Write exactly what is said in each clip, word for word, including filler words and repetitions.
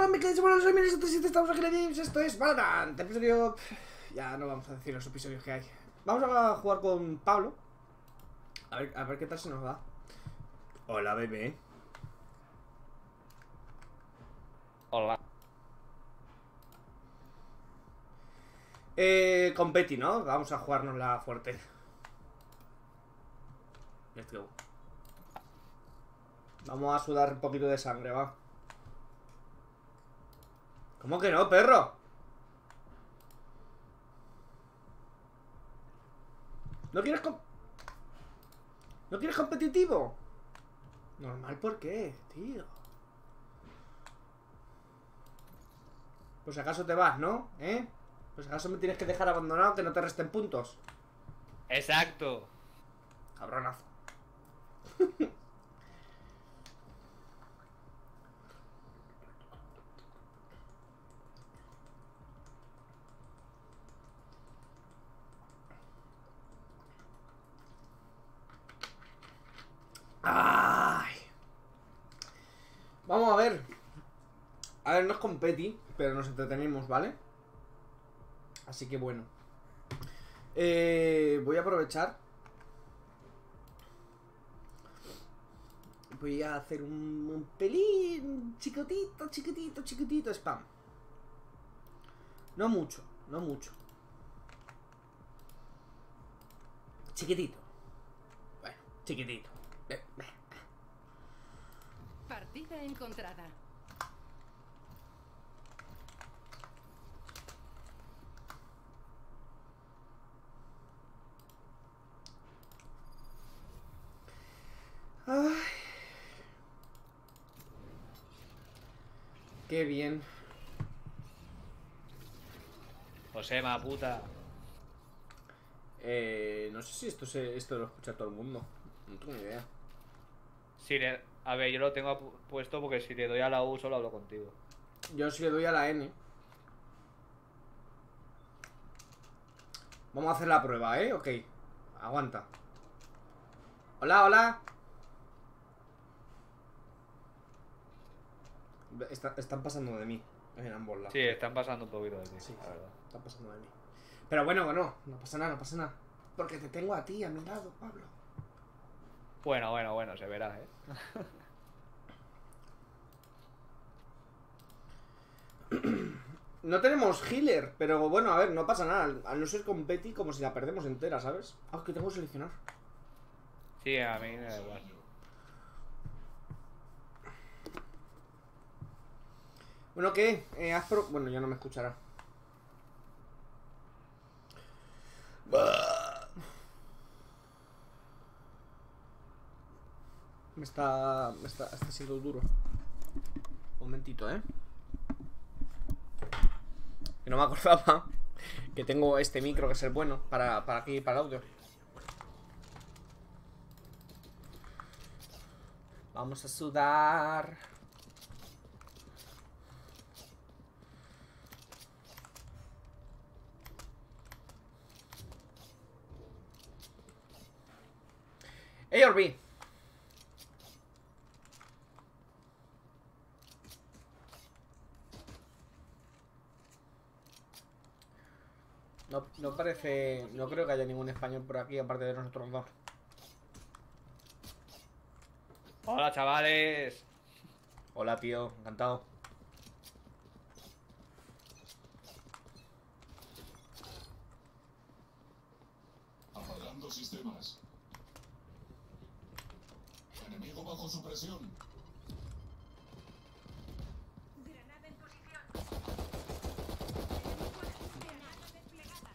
hola, me quedé sobre los mil setecientos siete, estamos aquí en Games, esto es Valorant, episodio... Ya no vamos a decir los episodios que hay. Vamos a jugar con Pablo. A ver, a ver qué tal se nos da. Hola, bebé. Hola. Eh, competi, ¿no? Vamos a jugárnosla fuerte. Let's go. Vamos a sudar un poquito de sangre, va. ¿Cómo que no, perro? ¿No quieres com ¿No quieres competitivo? Normal, ¿por qué, tío? Pues acaso te vas, ¿no? ¿Eh? Pues acaso me tienes que dejar abandonado, que no te resten puntos. Exacto. Cabronazo. Ay. Vamos a ver. A ver, no es competi, pero nos entretenemos, ¿vale? Así que bueno. Eh, voy a aprovechar. Voy a hacer un, un pelín chiquitito, chiquitito, chiquitito spam. No mucho, no mucho. Chiquitito. Bueno, chiquitito. Eh, eh. Partida encontrada. Ay. Qué bien. Josema, puta. Eh, no sé si esto se, esto lo escucha todo el mundo. No tengo ni idea. Si le... A ver, yo lo tengo pu- puesto porque si le doy a la U solo hablo contigo. Yo sí le doy a la N. Vamos a hacer la prueba, ¿eh? Ok. Aguanta. Hola, hola. Está- están pasando de mí en ambos lados. Sí, están pasando un poquito de ti, Sí, la verdad. están pasando de mí. Pero bueno, bueno, no pasa nada, no pasa nada. Porque te tengo a ti, a mi lado, Pablo. Bueno, bueno, bueno, se verá, ¿eh? No tenemos healer, pero bueno, a ver, no pasa nada. Al no ser competi, como si la perdemos entera, ¿sabes? Ah, que tengo que seleccionar. Sí, a mí me da igual. Bueno, ¿qué? Eh, haz pro... Bueno, ya no me escuchará. Me está... Me está, está siendo duro. Un momentito, ¿eh? Que no me acordaba que tengo este micro que es el bueno para, para aquí, para el audio. Vamos a sudar. ¡Ey, Orbi! No, no parece... No creo que haya ningún español por aquí aparte de nosotros dos. Hola, chavales. Hola, tío. Encantado. Apagando sistemas. Enemigo bajo supresión. Granada en posición. Granada desplegada.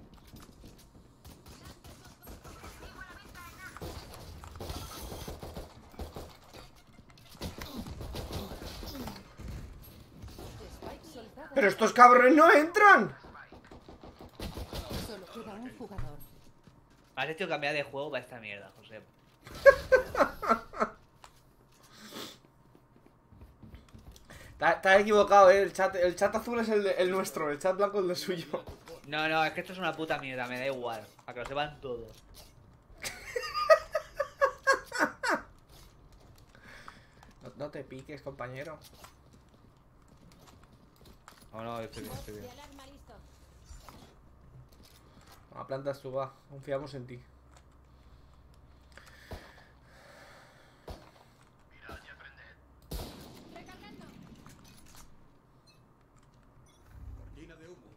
Spike soltado. ¡Pero estos cabrones no entran! Solo queda un jugador. Has hecho cambiar de juego para esta mierda, José. Te has equivocado, eh. El chat, el chat azul es el, de- el nuestro, el chat blanco es el suyo. No, no, es que esto es una puta mierda, me da igual. A que lo sepan todos. No, no te piques, compañero. No, no, estoy bien, estoy De bien. alarma listo. A plantas tú, va. Confiamos en ti. Recargando. Cortina de humo.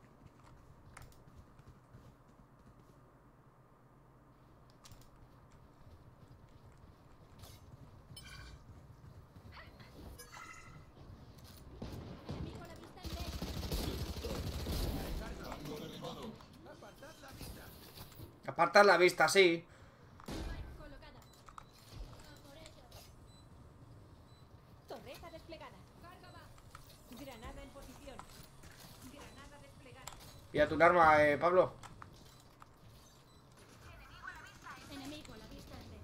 Enemigo a la vista en B. Tango derribado. Apartad la vista. Apartar la vista, sí. Colocada. A por ello. Torreta desplegada. Carga va. Granada en posición. Granada desplegada. Pilla tu arma, eh, Pablo. Enemigo a la vista en B.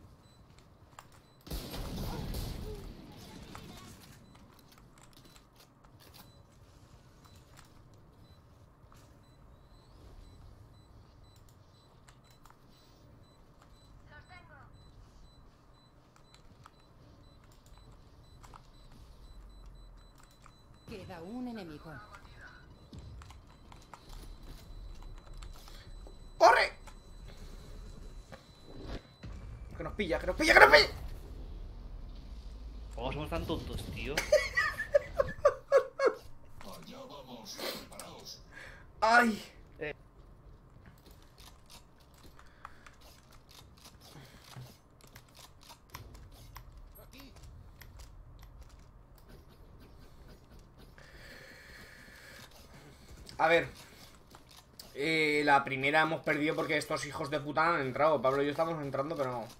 Queda un enemigo. ¡Corre! Que nos pilla, que nos pilla, que nos pilla. ¿Cómo somos tan tontos, tío? Allá vamos. Preparaos. ¡Ay! Eh. Aquí. A ver. Eh, la primera hemos perdido porque estos hijos de puta han entrado. Pablo y yo estamos entrando, pero no.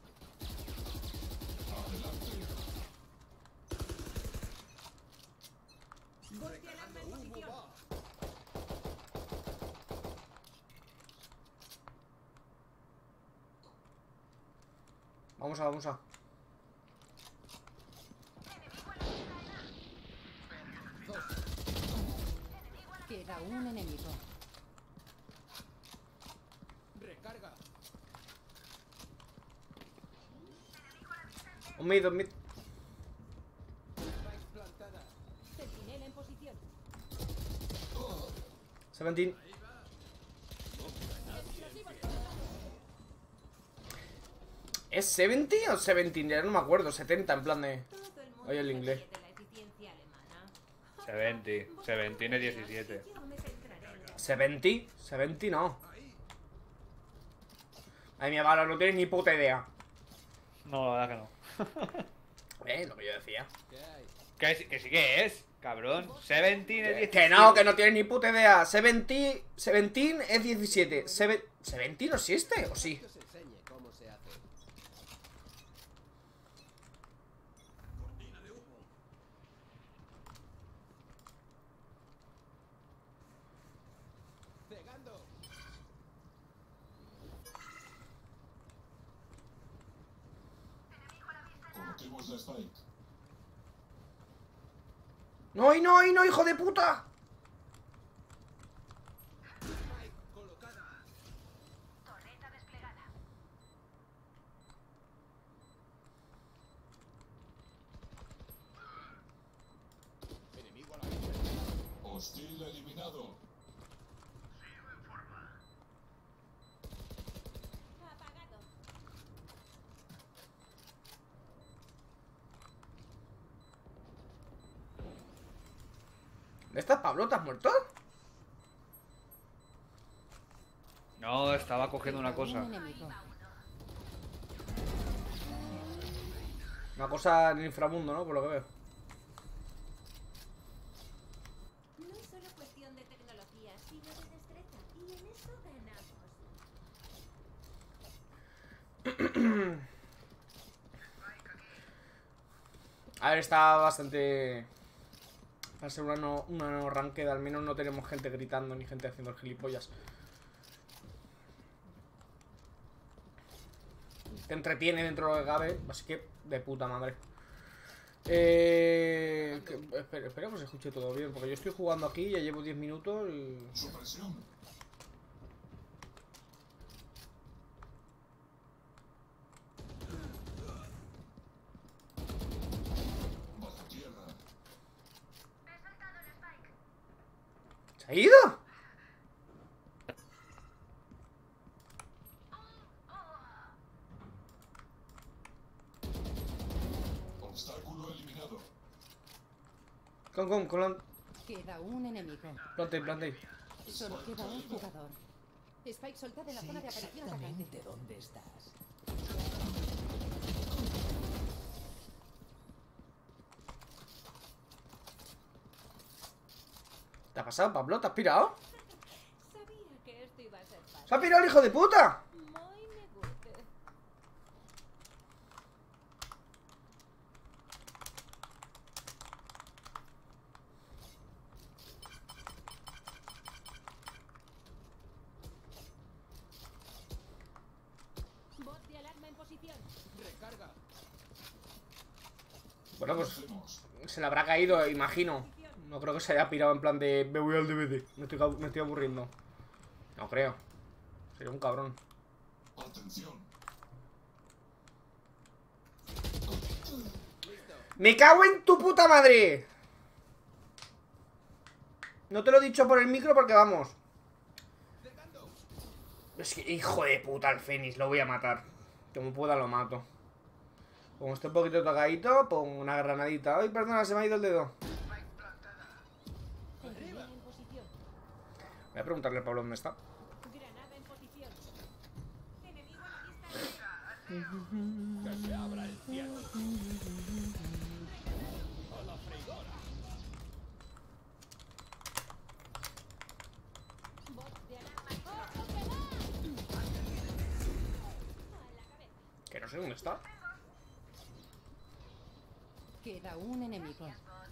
Voy de alarma en posición. Vamos a, vamos a. Queda un enemigo. Recarga. Un mid, un mid. Spike plantada. Centinela en posición. diecisiete. ¿Es setenta o diecisiete? Ya no me acuerdo. setenta en plan de. Todo el mundo Oye, el se inglés. ríe de la eficiencia alemana. setenta. setenta tiene diecisiete. Yo me centraré en la- setenta. setenta no. Ay, mi Pablo, no tienes ni puta idea. No, la verdad que no. Eh, lo que yo decía. ¿Qué hay? Que, sí- que sí que es, cabrón. setenta es diecisiete. Que no, que no tienes ni puta idea. setenta. setenta es diecisiete. Seve- ¿setenta no existe? ¿O sí? Que os enseñe cómo se hace. Cortina de humo. Cegando. Coloquemos la spike. ¡No, y no, y no, hijo de puta! Spike colocada. Torreta desplegada. Enemigo a la vista. Hostil eliminado. Apagado. ¿Dónde estás, Pablo? ¿Te has muerto? No, estaba cogiendo una Queda cosa. un enemigo. Una cosa en el inframundo, ¿no? Por lo que veo. No es solo cuestión de tecnología, sino de destreza. Y en eso ganamos. A ver, está bastante... Para ser una no, una no ranked, al menos no tenemos gente gritando ni gente haciendo el gilipollas. Te entretiene dentro de lo que cabe, así que de puta madre. Eh... que- espera, espera que se escuche todo bien, porque yo estoy jugando aquí, ya llevo diez minutos y... Supresión. Bajo tierra. ¿Se ha ido? Obstáculo eliminado. Con, con, con. Queda un enemigo. Plante, plante. Solo queda un jugador. Spike soltado en la zona de aparición atacante. Exactamente dónde estás. ¿Te ha pasado, Pablo? ¿Te has pirado? Sabía que esto iba a ser fácil. ¡Se ha pirado el hijo de puta! Muy me guste. Bot de alarma en posición. Recarga. Bueno, pues Hacemos. se le habrá caído, imagino. No creo que se haya pirado en plan de me voy al D V D. Me estoy, me estoy aburriendo. No creo. Sería un cabrón. Atención. ¡Me cago en tu puta madre! No te lo he dicho por el micro porque vamos. Es que, hijo de puta, el Fénix, lo voy a matar. Como pueda lo mato. Como esté un poquito tocadito, pongo una granadita. Ay, perdona, se me ha ido el dedo. Enemigo en posición. Voy a preguntarle a Pablo dónde está. Granada en posición. Enemigo a la vista. Que se abra el cielo. A la freidora. Bot de alarma. ¡Ojo que va! A la cabeza. Que no sé dónde está. Queda un enemigo.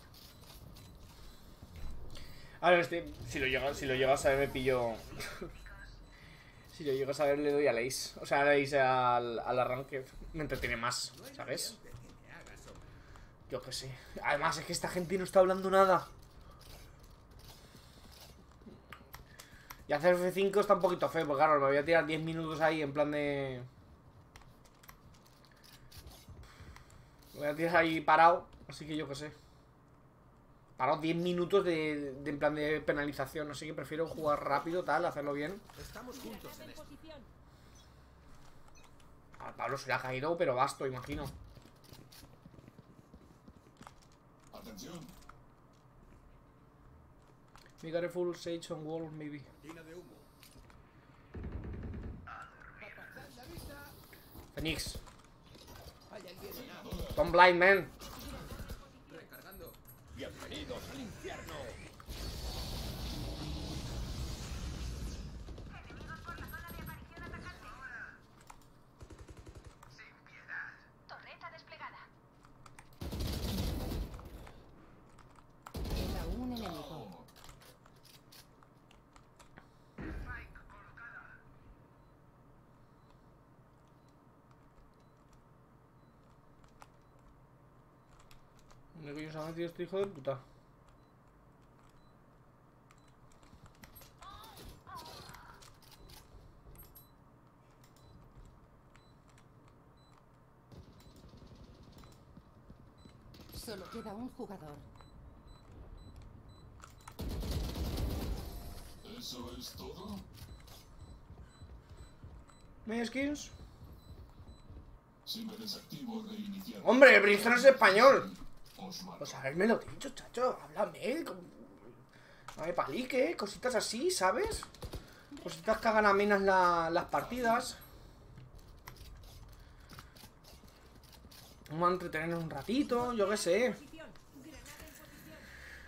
A ver, este, si lo llega, si lo llego a saber me pillo. Si lo llego a saber le doy a Lace. O sea, a Lace al, al arranque. Me entretiene más, ¿sabes? Yo qué sé. Además es que esta gente no está hablando nada. Y hacer F cinco está un poquito feo, porque claro, me voy a tirar diez minutos ahí en plan de... Me voy a tirar ahí parado, así que yo qué sé. Parado diez minutos de, de en plan de penalización, así que prefiero jugar rápido, tal, hacerlo bien. Estamos juntos Granada en en esto. posición. A Pablo se le ha caído, pero basto, imagino. Atención. Me got a full sage on wall, maybe. Tina de humo. Apartad la vista. Phoenix, Hay alguien en A. don't blind, man. Recargando. Bienvenidos al infierno. Torreta desplegada. Queda un enemigo. ¿Dónde coño se ha metido este hijo de puta? Solo queda un jugador. ¿Eso es todo? ¿Me skins? Si me desactivo, reiniciar. ¡Hombre, Brizón es español! Os mato. Pues haberme lo dicho, chacho. Háblame. con- No me palique, cositas así, ¿sabes? Cositas que hagan amenas la- las partidas. Vamos a entretenernos un ratito, yo qué sé. Posición. Granada en posición.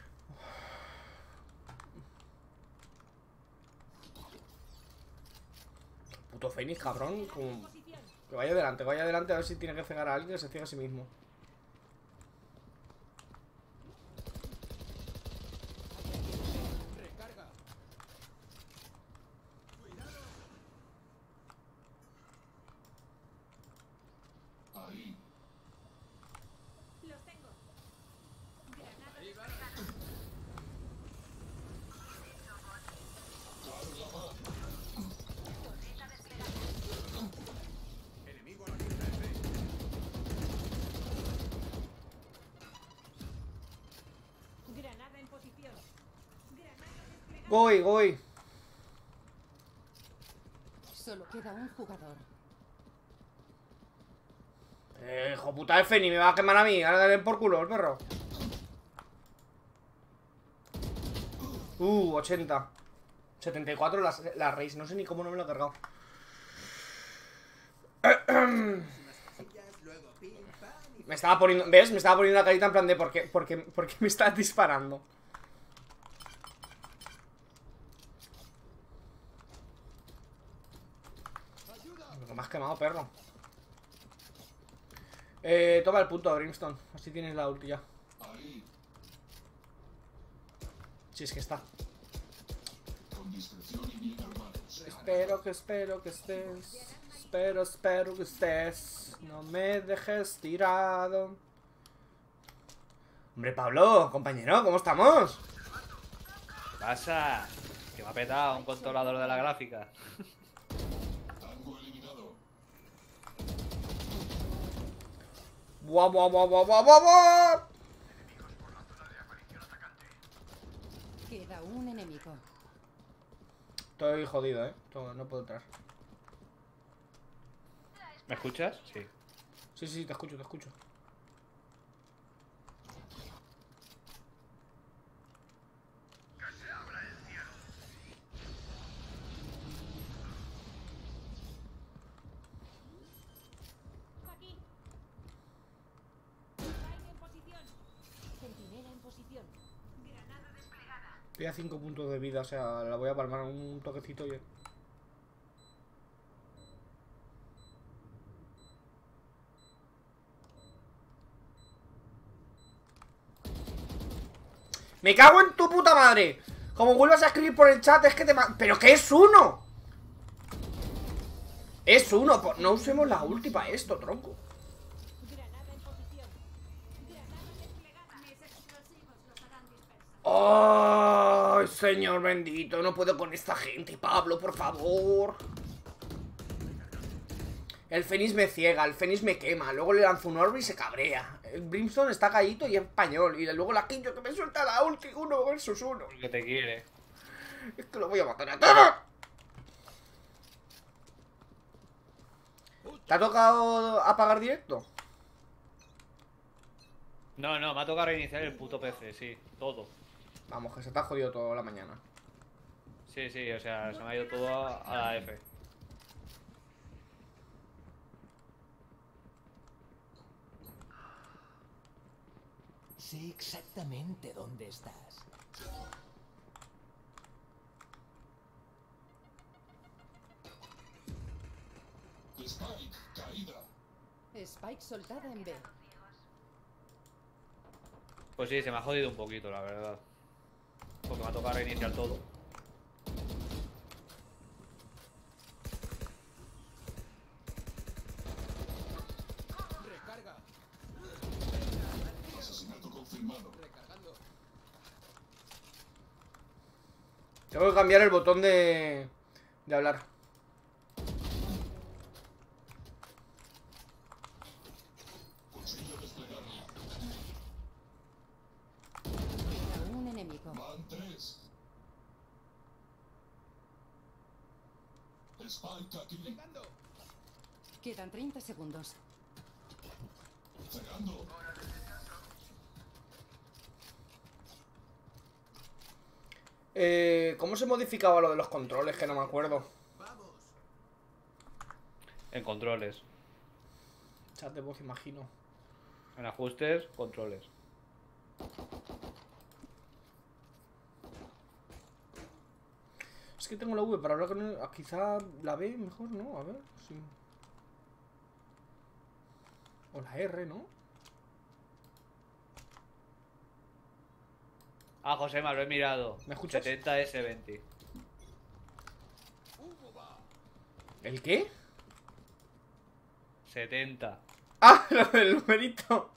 Puto Fénix, cabrón. Como... Posición. Que vaya adelante, que vaya adelante a ver si tiene que cegar a alguien, que se ciega a sí mismo. Recarga. Ahí. Los tengo. Granada Ahí va. Enemigo a la vista. F. Voy, voy. Solo queda un jugador. Eh, hijo puta de Feni, me va a quemar a mí. Ahora dale por culo, el perro. Uh, ochenta. setenta y cuatro la, la raíz. No sé ni cómo no me lo he cargado. Luego pim, pam y Me estaba poniendo... ¿Ves? Me estaba poniendo la carita en plan de ¿por qué, por qué, por qué me estás disparando? Me has quemado, perro. Eh, toma el punto, Brimstone. Así tienes la ulti ya. Ahí, Si es que está. con discreción y bien armados. Espero que, espero que estés. Espero, espero que estés. No me dejes tirado. Hombre, Pablo, compañero, ¿cómo estamos? ¿Qué pasa? Que me ha petado un controlador de la gráfica. Tango eliminado. Buah, buah, buah, buah, buah, buah, buah. Queda un enemigo. Estoy jodido, eh. No, no puedo entrar. ¿Me escuchas? Sí. Sí, sí, te escucho, te escucho. Aquí. Spike en posición. Centinela en posición. Granada desplegada. Estoy a cinco puntos de vida, o sea, la voy a palmar un toquecito y... ¡Me cago en tu puta madre! Como vuelvas a escribir por el chat es que te... ma- ¿Pero qué es uno? Es uno, po- no usemos la ulti para esto, tronco. Granada en posición. Granada desplegada. Mis explosivos los harán dispersos. ¡Ay, señor bendito! No puedo con esta gente, Pablo, por favor. El Fénix me ciega, el Fénix me quema. Luego le lanzo un orbe y se cabrea. El Brimstone está callito y es español. Y luego la Quinto que me suelta la ulti uno versus uno. Que te quiere. Es que lo voy a matar a todos. ¿Te ha tocado apagar directo? No, no, me ha tocado reiniciar el puto P C, sí. Todo. Vamos, que se te ha jodido toda la mañana. Sí, sí, o sea, se me ha ido todo a, a la F. sé exactamente dónde estás. Spike, caída. Spike soltada en B. Pues sí, se me ha jodido un poquito, la verdad. Porque me ha tocado reiniciar todo. Recarga. Asesinato confirmado. Recargando. Tengo que cambiar el botón de... de hablar. Cuchillo desplegado. Queda un enemigo. Van tres. Spike aquí. Pegando. Quedan treinta segundos. Cegando. Eh, ¿Cómo se modificaba lo de los controles? Que no me acuerdo. Vamos. En controles. Chat de voz, imagino. En ajustes, controles. Es que tengo la V para hablar con él. Ah, quizá la B mejor, ¿no? A ver, sí. O la R, ¿no? Ah, José, me lo he mirado. ¿Me escuchas? setenta S veinte. Humo va. ¿El qué? setenta. ¡Ah! Lo del numerito.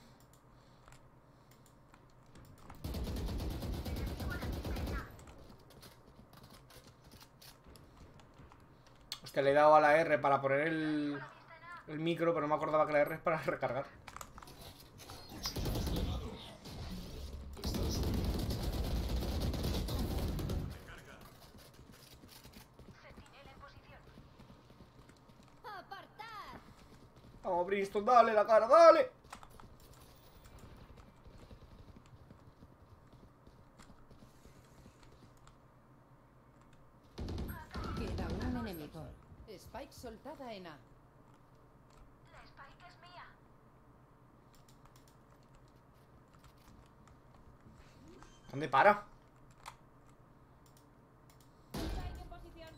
Hostia, le he dado a la R para poner el, el micro, pero no me acordaba que la R es para recargar. Cuchillo desplegado. Está subiendo. Brimstone, dale la cara, dale. Queda un enemigo. Spike soltada en A. La Spike es mía. ¿Dónde para? Spike en posición.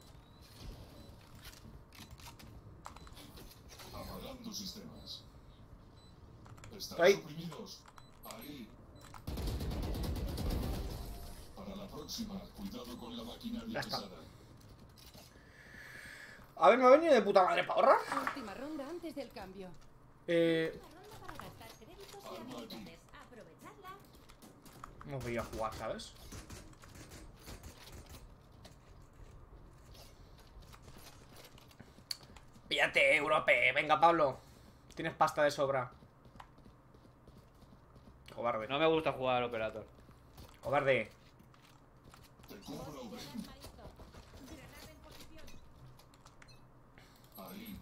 Apagando sistemas. Están Ahí. suprimidos. Ahí. Para la próxima, cuidado con la maquinaria Ya está. pesada. A ver, me ha venido de puta madre para ahorrar. Última ronda antes del cambio. Eh... Una ronda para gastar créditos y habilidades. Aprovechadla. No voy a jugar, ¿sabes? Píllate, Europe. Venga, Pablo. Tienes pasta de sobra. Cobarde. No me gusta jugar al Operator. Cobarde. Te cubro, ven. Arma listo. Granada en posición. Ahí.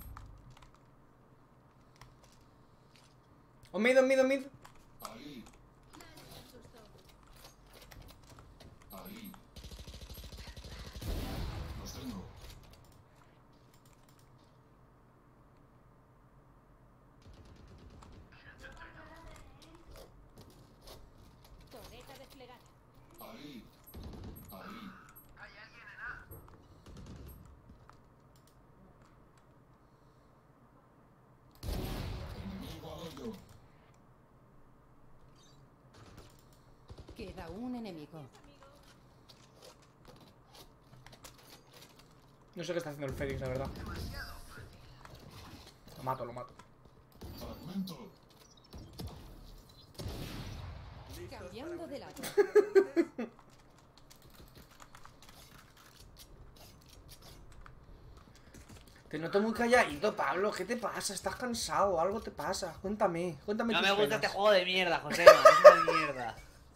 On mid, on mid, on mid. Ahí. Dale un susto. Ahí. Los tengo. Torreta desplegada. Ahí. Ahí. Enemigo al hoyo. Queda un enemigo. No sé qué está haciendo el Félix, la verdad. Lo mato, lo mato. Fragmento. Cambiando de lado. Te noto muy calladito, Pablo. ¿Qué te pasa? ¿Estás cansado? ¿Algo te pasa? Cuéntame, cuéntame No tus me gusta penas. este juego de mierda, Josema. Es una mierda.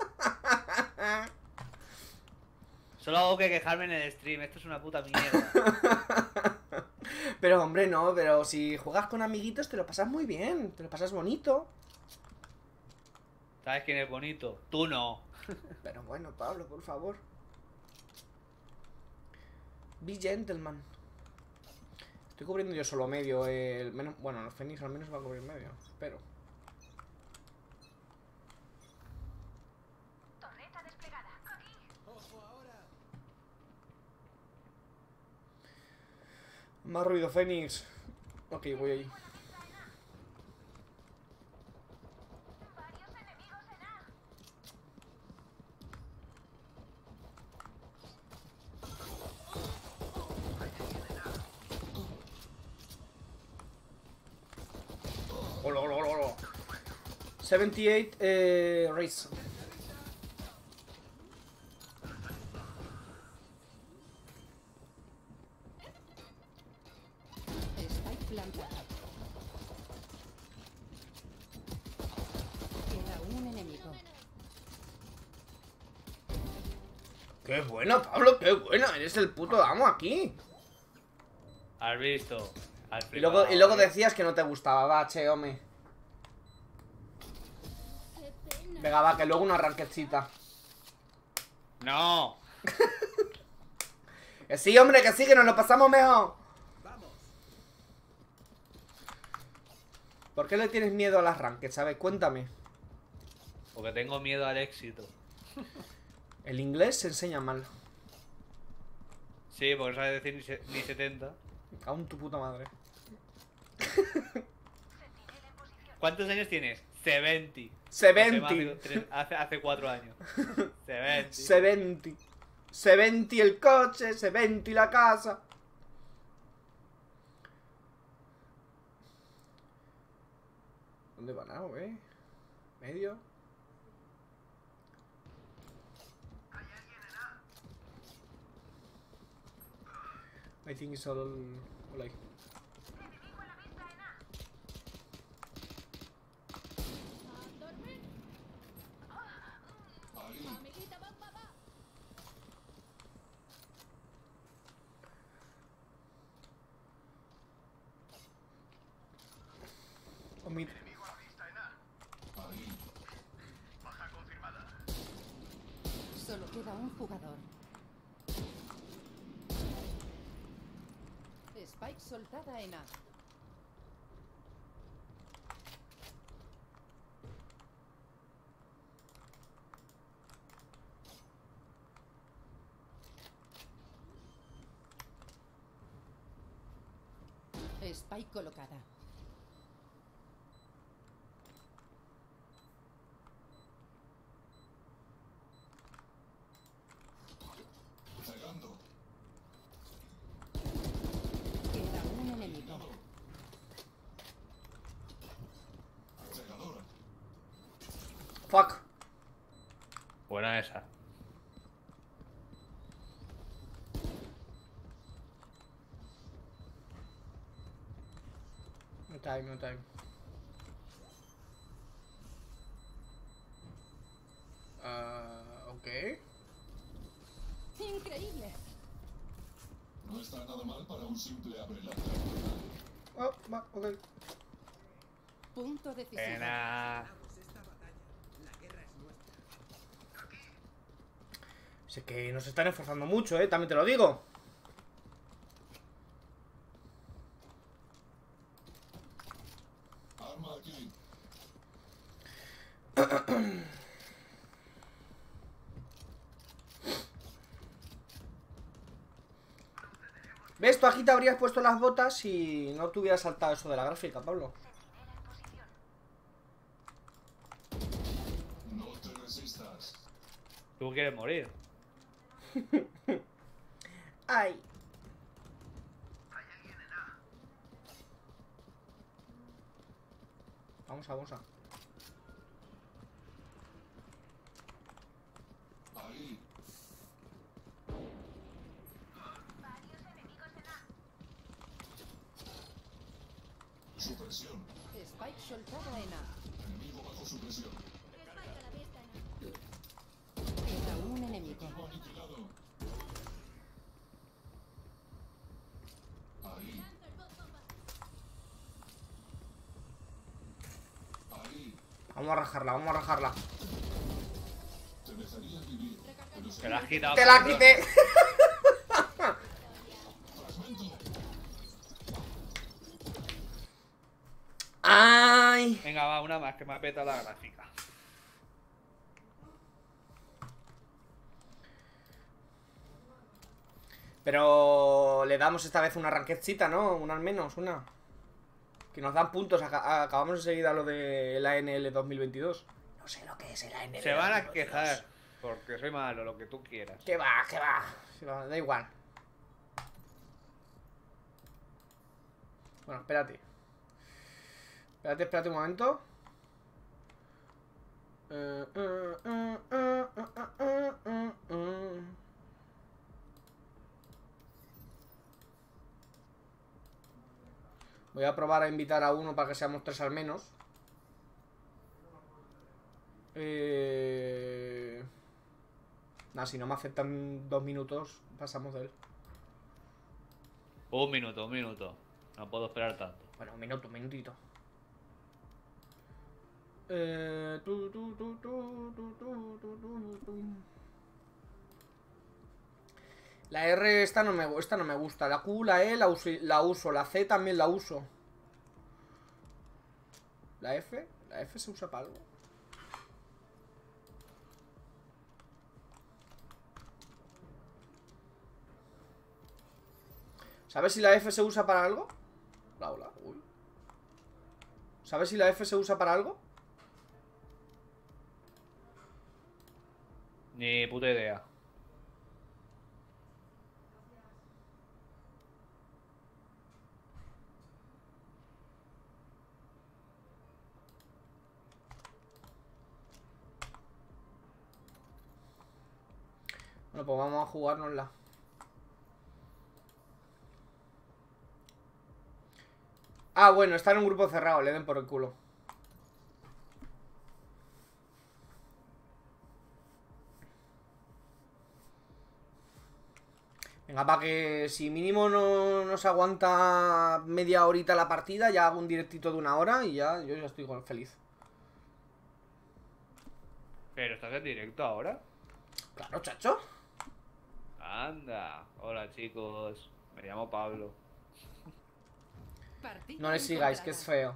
Solo hago que quejarme en el stream. Esto es una puta mierda. Pero hombre, no, pero si juegas con amiguitos te lo pasas muy bien. Te lo pasas bonito. ¿Sabes quién es bonito? Tú no. Pero bueno, Pablo, por favor. Be gentleman. Estoy cubriendo yo solo medio. El menos, bueno, los Fénix al menos va a cubrir medio. Espero. Torreta desplegada. Aquí. Más ruido, Fénix. Ok, voy ahí. Varios enemigos en A. Hola, hola, hola, hola. setenta y ocho eh, race. Spike plantado. Queda un enemigo. Qué buena, Pablo, qué buena. Eres el puto amo aquí. ¿Has visto? Has Y luego, y luego flipado, ¿eh? decías que no te gustaba, va, che, hombre. Qué pena. Venga, va, que luego una ranquecita. No. Que sí, hombre, que sí, que nos lo pasamos mejor. ¿Por qué le tienes miedo a las rankeds, sabes? Cuéntame. Porque tengo miedo al éxito. El inglés se enseña mal. Sí, porque no sabes decir ni, se- ni setenta. Aún tu puta madre. ¿Cuántos años tienes? setenta. setenta. Hace, tres- hace, hace cuatro años. setenta. setenta. setenta el coche, setenta la casa. ¿Dónde van a, güey? ¿Medio? I think it's all, all like... ¿A dormir? Ahí. Amiguita, va, va, va. Solo queda un jugador. Spike soltada en A. Spike colocada. Cegando. Queda un enemigo. Cegadora. Fuck. Buena esa. No time, no time. Ah, ok. Increíble. No está nada mal para un simple abrelata. Oh, va, ok. Punto decisivo. Buena. Sé que nos están esforzando mucho, eh, también te lo digo. Arma aquí. ¿Ves? Tú aquí te habrías puesto las botas si no te hubiera saltado eso de la gráfica, Pablo. No te resistas. Tú quieres morir. Ay. Vamos a, vamos a. Ahí. Supresión. Spike soltada en A. Enemigo bajo supresión. Queda un enemigo. Objetivo aniquilado. Ahí. Ahí. Vamos a rajarla, vamos a rajarla. Te dejaría vivir. Pero Te la has quitado. ¡Te la cabrón. quité! fragmento. ¡Ay! Venga, va, una más que me ha petado la gráfica. Pero le damos esta vez una ranquecita, ¿no? Una al menos, una. Que nos dan puntos. Aca- Acabamos enseguida lo de la A N L dos mil veintidós. No sé lo que es el A N L. Se van a dos mil veintidós. quejar. Porque soy malo, lo que tú quieras. Que va, que va. Que va, da igual. Bueno, espérate. Espérate, espérate un momento. Eh, eh, eh, eh, eh, eh, eh, eh. Voy a probar a invitar a uno para que seamos tres al menos. Eh... Nah, si no me aceptan dos minutos, pasamos de él. Un minuto, un minuto. No puedo esperar tanto. Bueno, un minuto, un minutito. Eh... tu, tu, tu, tu, tu, tu, tu, tu, tu. La R esta no me, esta no me gusta. La Q, la E la uso, la uso. La C también la uso. La F, la F se usa para algo. ¿Sabes si la F se usa para algo? Hola, hola, uy. ¿Sabes si la F se usa para algo? Ni puta idea. Bueno, pues vamos a jugárnosla. Ah, bueno, está en un grupo cerrado, le den por el culo. Venga, para que si mínimo no nos aguanta media horita la partida, ya hago un directito de una hora y ya yo ya estoy feliz. ¿Pero estás en directo ahora? Claro, chacho. Anda. Hola, chicos. Me llamo Pablo. Partida No le sigáis, que es encontrada. feo.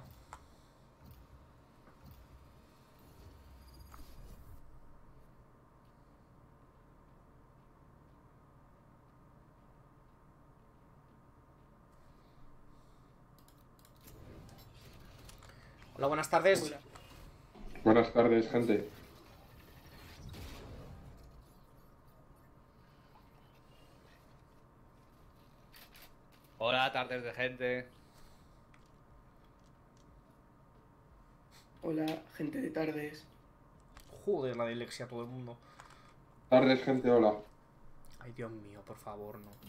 Hola, buenas tardes. Hola. Buenas tardes, gente. Hola, tardes de gente. Hola, gente de tardes. Joder, la dilexia a todo el mundo. Tardes, gente, hola. Ay, Dios mío, por favor, no.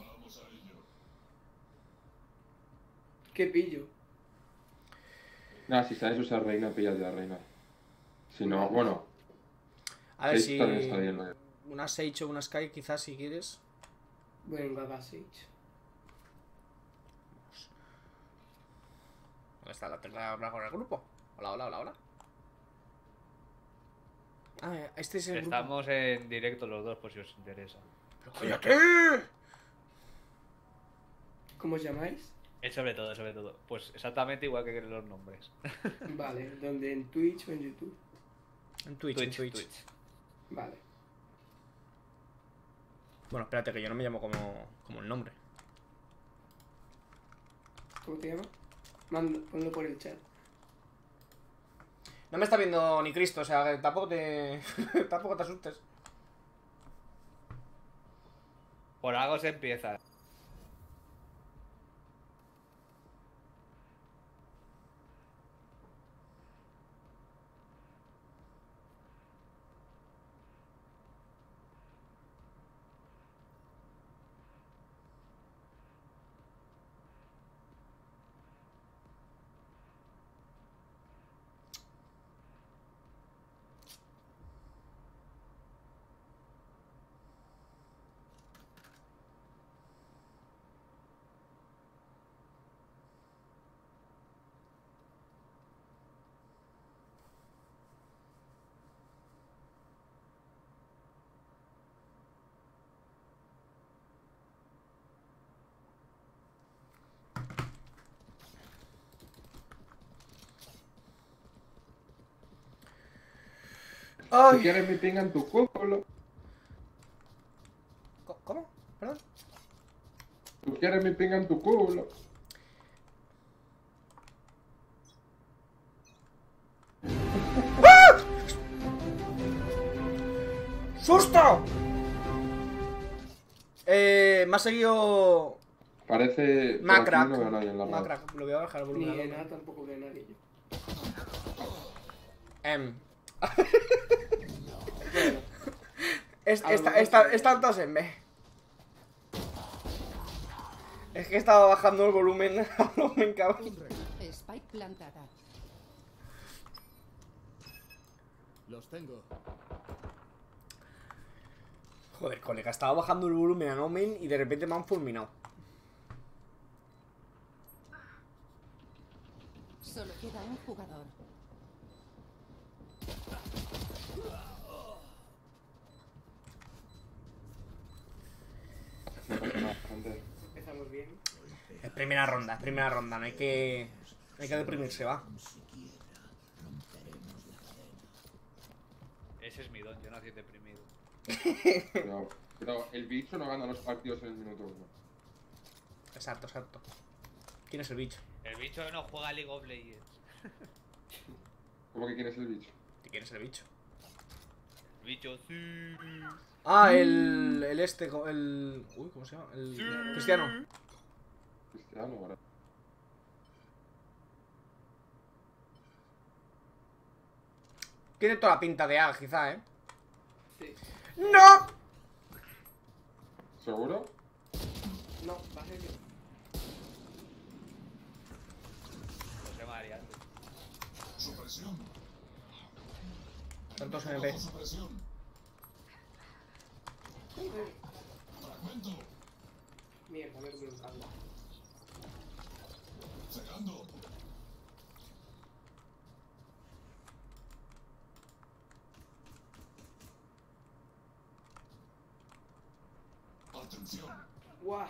¿Qué pillo? Nada, si sabes usar reina, píllate la reina. Si no, bueno, A ver Sage si... también está bien, ¿no? Una Sage o una Sky, quizás, si quieres. Venga, va, Sage. ¿Dónde está la tercera con el grupo? Hola, hola, hola, hola. Ah, este es el grupo. Estamos en directo los dos, por si os interesa. ¡Pero cállate! ¿Cómo os llamáis? Es sobre todo, sobre todo. Pues exactamente igual que los nombres. Vale, ¿dónde? ¿En Twitch o en YouTube? En Twitch, en Twitch. Vale. Bueno, espérate, que yo no me llamo como, como el nombre. ¿Cómo te llamas? Manda, ponlo por el chat. No me está viendo ni Cristo, o sea, que tampoco te... tampoco te asustes. Por algo se empieza. Si ¡Ay! quieres mi pinga en tu culo. Co- ¿Cómo? ¿Perdón? Tú quieres mi pinga en tu culo. ¡Susto! Eh, me ha seguido... Parece... por Macrack. aquí no veo a nadie en la red. Macrack, lo voy a bajar el Ni volumen. de nada tampoco veo a nadie yo. Em. Bueno, Es, A lo esta, mejor esta, sí. están todos en B. Es que estaba bajando el volumen a volumen, cabrón. Spike plantada. Los tengo. Joder, colega, estaba bajando el volumen a Nomen y de repente me han fulminado. Solo queda un jugador. No pasa nada, gente. empezamos bien. Es primera ronda, es primera ronda, no hay que... No hay que deprimirse, va. Ese es mi don, yo nací deprimido. Pero, pero el bicho no gana los partidos en el minuto uno. Exacto, exacto. ¿Quién es el bicho? El bicho no juega League of Legends. ¿Cómo que quién es el bicho? ¿Quién es el bicho? El bicho, sí. Ah, el... El este, co- el... Uy, ¿cómo se llama? El... Sí. Cristiano. Cristiano, ¿verdad? Tiene toda la pinta de A, quizá, ¿eh? Sí. ¡No! ¿Seguro? No, va a ser yo. José María. Supresión. Tantos M P. Bajo supresión. Fragmento. Mierda, me he comido un cable. Cegando. Atención. Guau.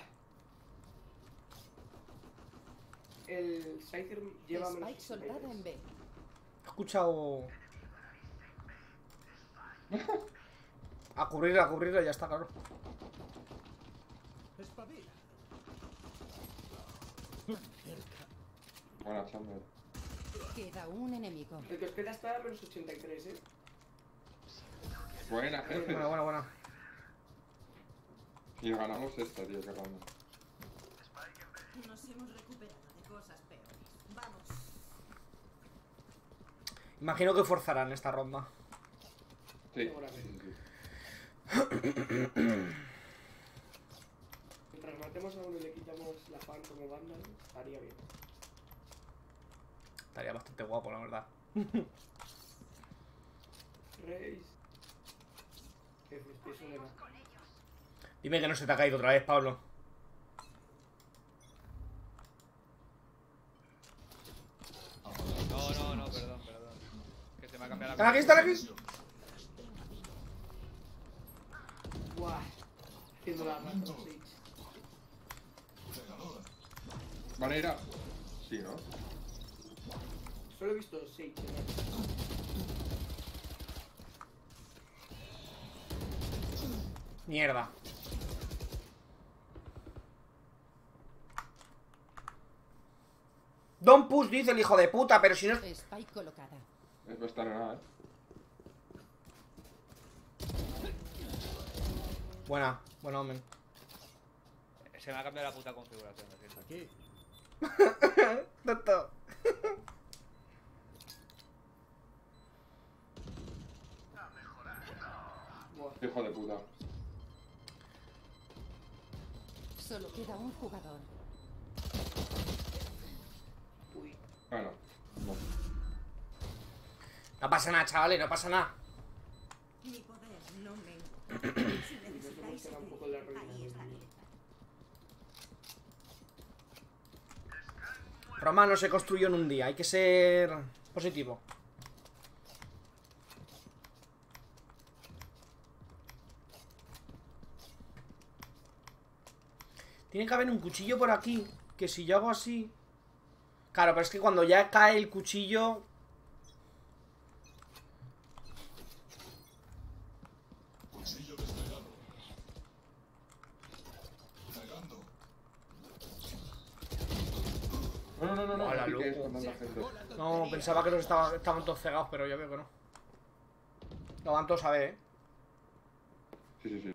El Scyther lleva menos Spike soltada en B. He escuchado... A cubrirla, a cubrirla, ya está, claro. Espabila. Buena Chamber. Queda un enemigo. El que os queda está a menos ochenta y tres, eh. Buena, jefe. Buena, buena, buena. Y ganamos esta, tío, qué ronda. Nos hemos recuperado de cosas peores. Vamos. Imagino que forzarán esta ronda. Sí. Seguramente. Mientras matemos a uno y le quitamos la fan como Vandal, estaría bien. Estaría bastante guapo, la verdad. Reis. Jefe, eso de nada. Dime que no se te ha caído otra vez, Pablo. No, no, no, perdón, perdón. Que se me ha cambiado ¿Están la aquí? ¿Están aquí? Guau. Haciendo la rata, sí. ¿Van a ir a...? Sí, ¿no? Solo he visto Sage, ¿no? Mierda. Don't push, dice el hijo de puta, pero si no... Spike colocada. Es va a estar en nada, eh. Buena, buena, hombre. Se me ha cambiado la puta configuración, lo siento. Aquí. Tonto. Buah. Hijo de puta. Solo queda un jugador. Uy. Bueno, no. No pasa nada, chavales, no pasa nada. Mi poder no me... Si Y nos hemos necesitáis quedado un poco en la ruina. ahí estaré. Roma no se construyó en un día, hay que ser positivo. Tiene que haber un cuchillo por aquí, que si yo hago así... Claro, pero es que cuando ya cae el cuchillo... Cuchillo desplegado. Cegando. No, no, no, no. Hola, ¿Qué es loco. con tanta gente? No, pensaba que los estaba- estaban todos cegados, pero ya veo que no. Lo van todos a ver, ¿eh? Sí, sí, sí.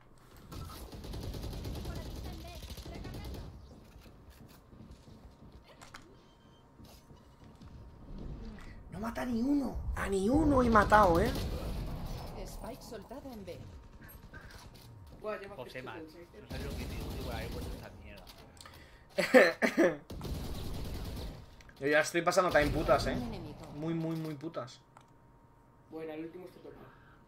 No mata ni uno. A ni uno he matado, ¿eh? Spike soltada en B. Buah, lleva José fresco Man. el No Scyther. sé lo que te digo por ahí puesto esta mierda. Yo ya estoy pasando también putas, ¿eh? Un enemigo. Muy, muy, muy putas. Bueno, el último este toca.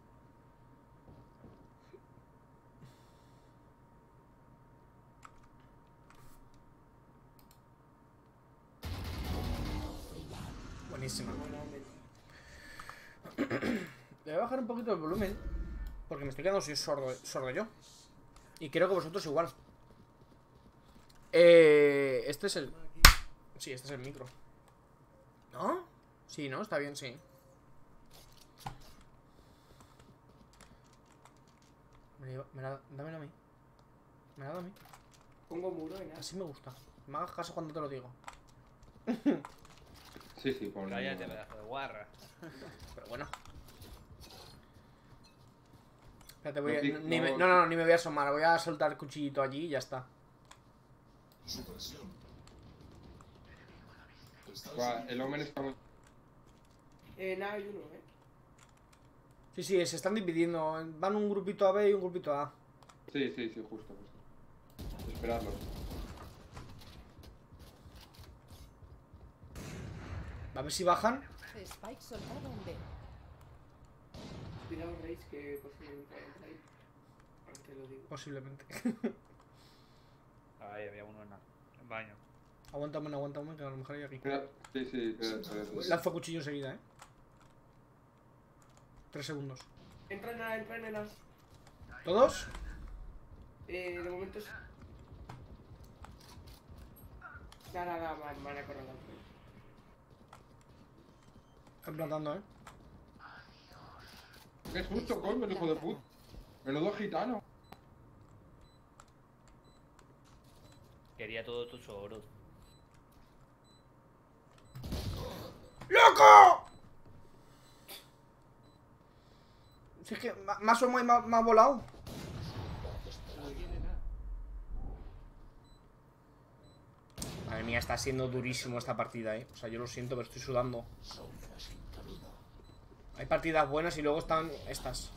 Buenísima. Bueno, hombre. Le voy a bajar un poquito el volumen, porque me estoy quedando sin sordo, sordo yo. Y creo que vosotros igual. Eh, este es el... Sí, este es el micro. ¿No? Sí, ¿no? Está bien, sí. Me la- me la- dámelo a mí. Me la da a mí. Pongo muro y nada. Así me gusta. Me hagas caso cuando te lo digo. Sí, sí, con... Cállate, pedazo de guarra. Pero bueno. Espérate, voy a... No, sí, ni me- no. no, no, no, ni me voy a asomar. Voy a soltar el cuchillito allí y ya está. Supresión. Estás Va, el Omen está muy... Eh, nada, hay uno, eh. Sí, sí, se están dividiendo. Van un grupito a B y un grupito a A. Sí, sí, sí, justo, justo. Esperadlo. A ver si bajan. Spike soltada en B. Cuidado, Reis, que posiblemente vayan por ahí. Ahora te lo digo. Posiblemente. Ahí había uno en la- en el baño. Aguántame, aguántame, que a lo mejor hay aquí. Mira, sí, sí, espera, espera, espera. Lanzo cuchillo enseguida, eh. Tres segundos. Entra en nada, entra en nada. ¿Todos? Eh, de momento es... Nada, nada, nada, me han acordado. Están plantando, ¿eh? ¡Qué susto, coño, hijo de puta! Menudo gitano. Quería todo tu oro. ¡Loco! Si es que ma- más o menos me ha volado. Madre mía, está siendo durísimo esta partida, eh. O sea, yo lo siento, pero estoy sudando. Hay partidas buenas y luego están estas.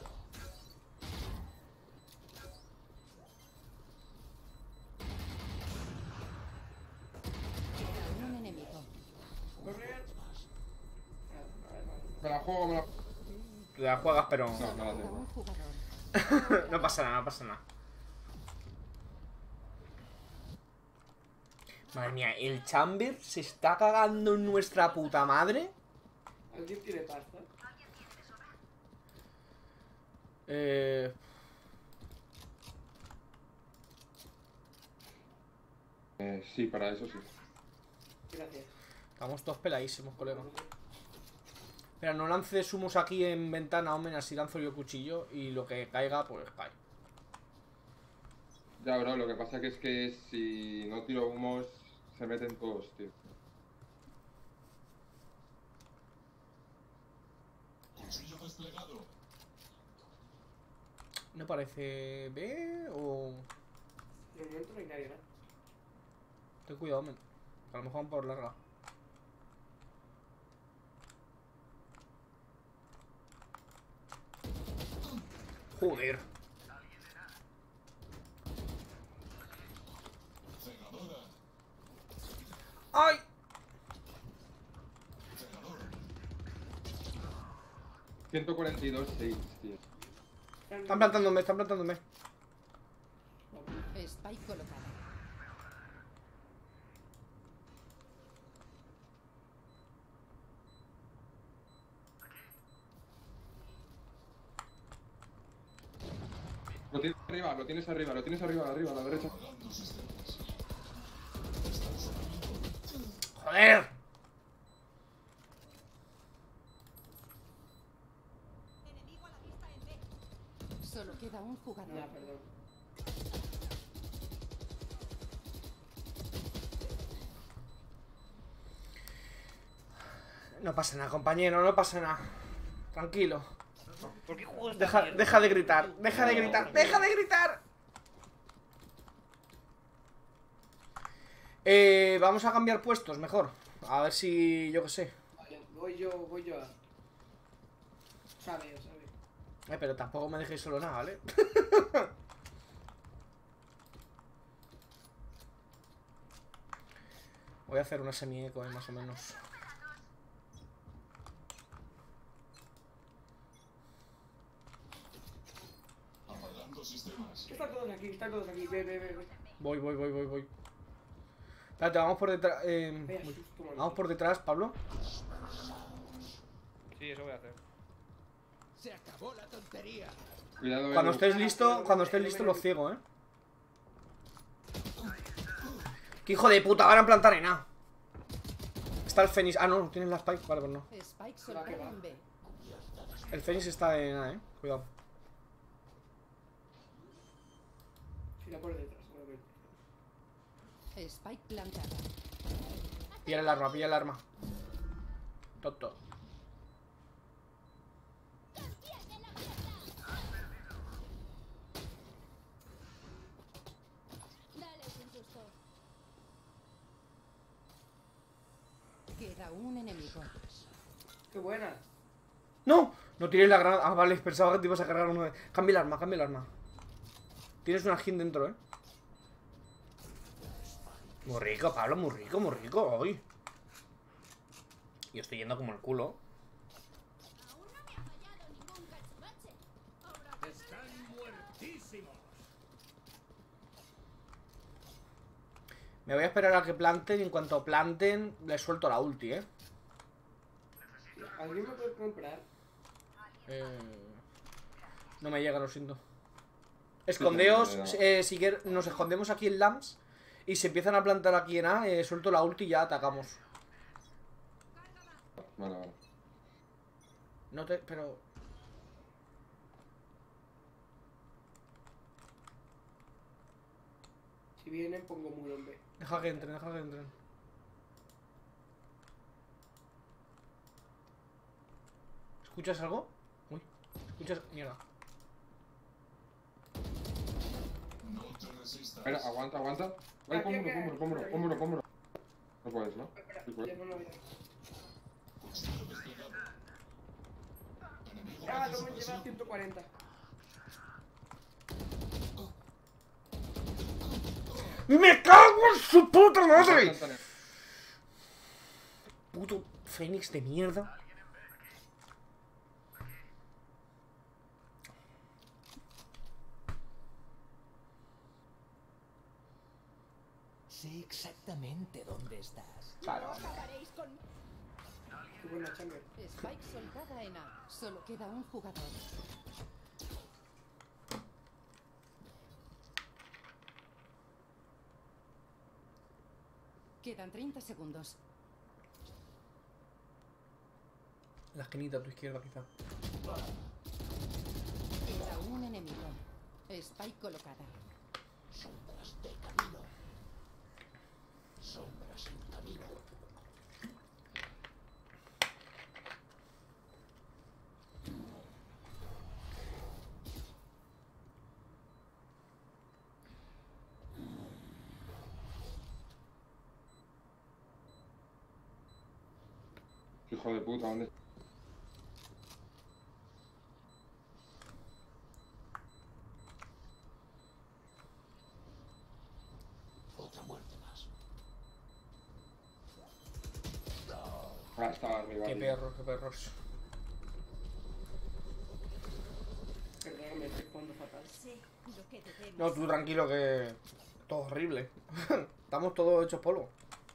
Un enemigo. Correr. Me la juego, me la... Te la juegas, pero... No, no la Un tengo. jugador. No pasa nada, no pasa nada. Madre mía, el Chamber se está cagando en nuestra puta madre. ¿Alguien tiene pasta? Eh... Eh, sí, para eso sí. Gracias. Estamos todos peladísimos, colega. Espera, no lances humos aquí en ventana, hombre, así lanzo yo cuchillo y lo que caiga, pues cae. Ya, bro, lo que pasa que es que si no tiro humos, se meten todos, tío. Cuchillo desplegado. ¿No parece B o...? De momento no hay nadie, ¿no? Ten cuidado, men. A lo mejor van por larga. Joder. Cegadora. ¡Ay! Cegador. ciento cuarenta y dos, seis, tío. Están plantándome, están plantándome. Spike colocada. Lo tienes arriba, lo tienes arriba, lo tienes arriba, arriba, a la derecha. Apagando sistemas. ¡Joder! Enemigo a la vista en B. Solo queda un jugador. Nada, perdón. No pasa nada, compañero, no pasa nada. Tranquilo. ¿Por qué juego esta Deja, mierda? deja de gritar, deja de gritar, deja de gritar. Eh, vamos a cambiar puestos, mejor. A ver si, yo qué sé. Vale, voy yo, voy yo a... Sabe, sabe. Eh, pero tampoco me dejéis solo nada, ¿vale? Voy a hacer una semi-eco, eh, más o menos. Apagando sistemas. Están todos aquí, están todos aquí. Ve, ve, ve, ve. Voy, voy, voy, voy, voy. Espérate, vamos por detrás. Eh, Vaya uy. susto, mano. Vamos por detrás, Pablo. Sí, eso voy a hacer. Se acabó la tontería. Cuidado, Cuando Edu. estés listo, cuando estés listo lo ciego, eh. ¡Qué hijo de puta! Van a plantar en A. Está el Fénix. Ah, no, tienes la Spike. Vale, pues no. Spike va, soltada que va. en B. El Fénix está en A, eh. Cuidado. Si la por detrás, seguramente. Spike plantada. Pilla el arma, pilla el arma. Toto. Dale un susto. Queda un enemigo. ¡Qué buena! ¡No! No tires la granada. Ah, vale, pensaba que te ibas a cargar uno de... Cambia el arma, cambia el arma. Tienes una skin dentro, eh. Muy rico, Pablo, muy rico, muy rico hoy. Yo estoy yendo como el culo. Aún no me ha fallado ningún cachivache. Ahora Están muertísimos. Me voy a esperar a que planten y en cuanto planten les suelto la ulti, eh. ¿Alguien me puede comprar? Eh, No me llega, lo siento. Escondeos, Sí, sí, sí, eh, si quer- nos escondemos aquí en Lams y se empiezan a plantar aquí en A, eh, suelto la ulti y ya atacamos. Vale, vale. No te... pero... Si vienen, pongo muro en B. Deja que entren, deja que entren. ¿Escuchas algo? Uy, ¿escuchas? Mierda. No te resistas. Espera, aguanta, aguanta. Ay, Aquí, pómelo, aquí, pómelo, aquí, pómelo, aquí. pómelo, pómelo. No puedes, ¿no? Espera, Sí ya puedes. no lo veo. Cuchillo desplegado. Enemigo Ya, bajo lo hemos supresión. llevado a ciento cuarenta. ¡Me cago en su puta madre! Instantáneo. Puto Fénix de mierda. Sé exactamente dónde estás. Claro. Acabaréis con... Qué buena chamber. Spike soltada en A. Solo queda un jugador. Quedan treinta segundos. La esquinita a tu izquierda, quizá. Queda un enemigo. Spike colocada. Sombras de camino. Sombras en camino. Hijo de puta, ¿dónde? Otra muerte más. Ah, estaba arriba. Qué ahí. perros, qué perros. Perdóname, estoy jugando fatal. Sé lo que debemos. No, tú tranquilo que... todo horrible. Estamos todos hechos polvo.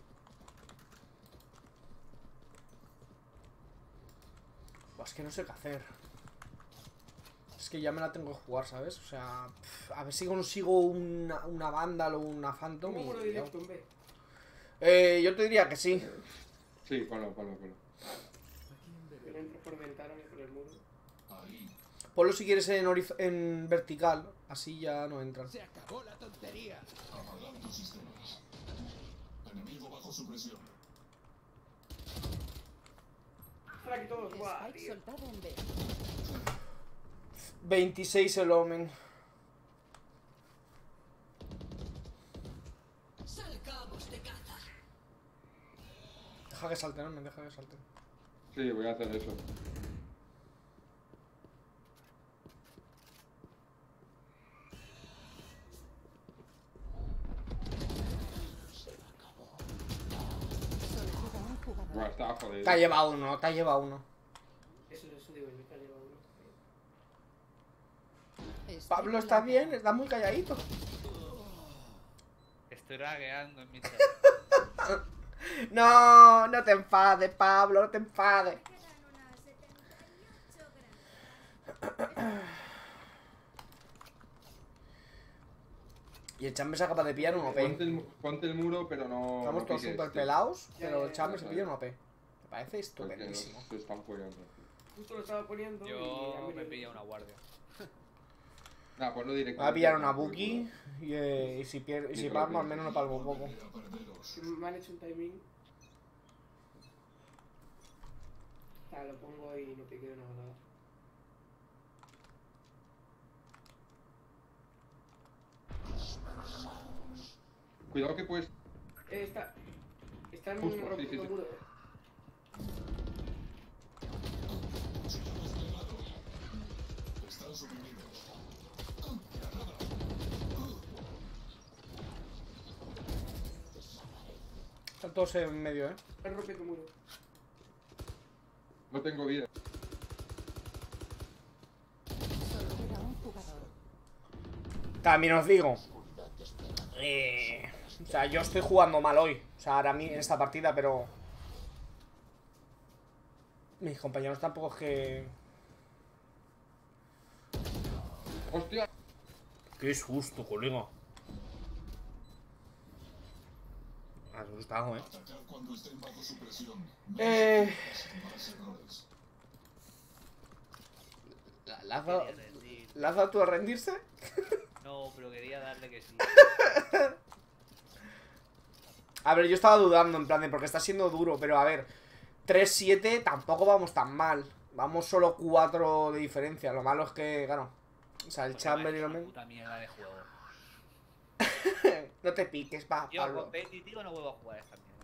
Buah, es que no sé qué hacer. Es que ya me la tengo que jugar, ¿sabes? O sea, pff, a ver si consigo una, una Vandal o una Phantom Pongo y... muro directo en B. Eh, yo te diría que sí. Sí, ponlo, ponlo, ponlo. Pero entro por ventana y por el muro. Ahí. Ponlo si quieres en, horiz- en vertical. Así ya no entran. Se acabó la tontería. Apagando sistemas. Enemigo bajo supresión. Están aquí todos. Buah, Spike tío. soltada en B. veintiséis el Omen. Salgamos de caza. Deja que salten, Omen, deja que salten. Sí, voy a hacer eso. Solo queda un jugador. Buah, estaba jodido. Te ha llevado uno, te ha llevado uno. Eso, eso digo yo, que ha llevado uno. Spike Pablo está colocada. bien, está muy calladito. Estoy ragueando en mi chat. No, no te enfades, Pablo, no te enfades. Quedan unas setenta y ocho gramos. Y el chamber se acaba de pillar un O Ponte P. el, ponte el muro, pero no. Estamos no todos piques, súper tío, pelados, Ya, pero ya, el chamber ya, se pilla ya. un O P. Me parece Porque estupendísimo. los- se están follando. Justo lo estaba poniendo y Yo han me venido. pilla una guardia. Nah, ponlo directo. Me va a pillar una Buki y, eh, y si, pier y si Yo creo palmo que- al menos no palmo un poco. Volveré a perderos. Que Me han hecho un timing. Ah, lo pongo y no piqueo nada. nada. Cuidado que puedes. Eh, está. Están Justo, sí, rompiendo sí, sí. el muro. Cuchillo desplegado. Están suprimidos. Están todos en medio, eh. Están rompiendo el muro. No tengo vida. Solo queda un jugador. También os digo. Eh, o sea, yo estoy jugando mal hoy. O sea, ahora mí en esta partida, pero. Mis compañeros tampoco es que. ¡Hostia! Qué susto, colega. Asustado, eh. Atacar cuando estén bajo su presión. Eh. Más errores. ¿La, la has dado, Quería rendir. ¿la has dado tú a rendirse? No, pero quería darle que sí. A ver, yo estaba dudando en plan de porque está siendo duro, pero a ver, tres siete tampoco vamos tan mal. Vamos solo cuatro de diferencia. Lo malo es que, claro, o sea, el Pues Chamber y es lo una mismo. puta mierda de juego. No te piques, pa, Yo Pablo. competitivo no vuelvo a jugar esta mierda.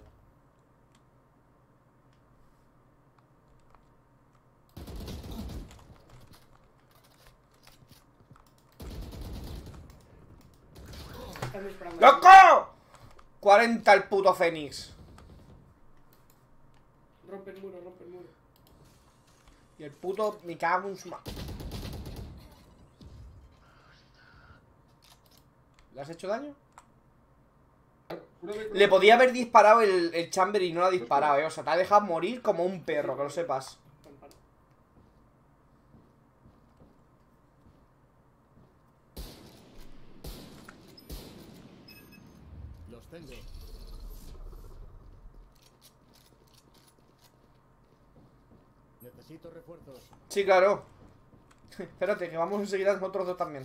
Están disparando. ¡Loco! cuarenta el puto Fénix. Rompe el muro, rompe el muro. Y el puto me cago en su ma... ¿Le has hecho daño? Le podía haber disparado el, el Chamber y no lo ha disparado, eh. O sea, te ha dejado morir como un perro, que lo sepas. Campana. Los tengo. Necesito refuerzos. Sí, claro. Espérate, que vamos enseguida con otros dos también.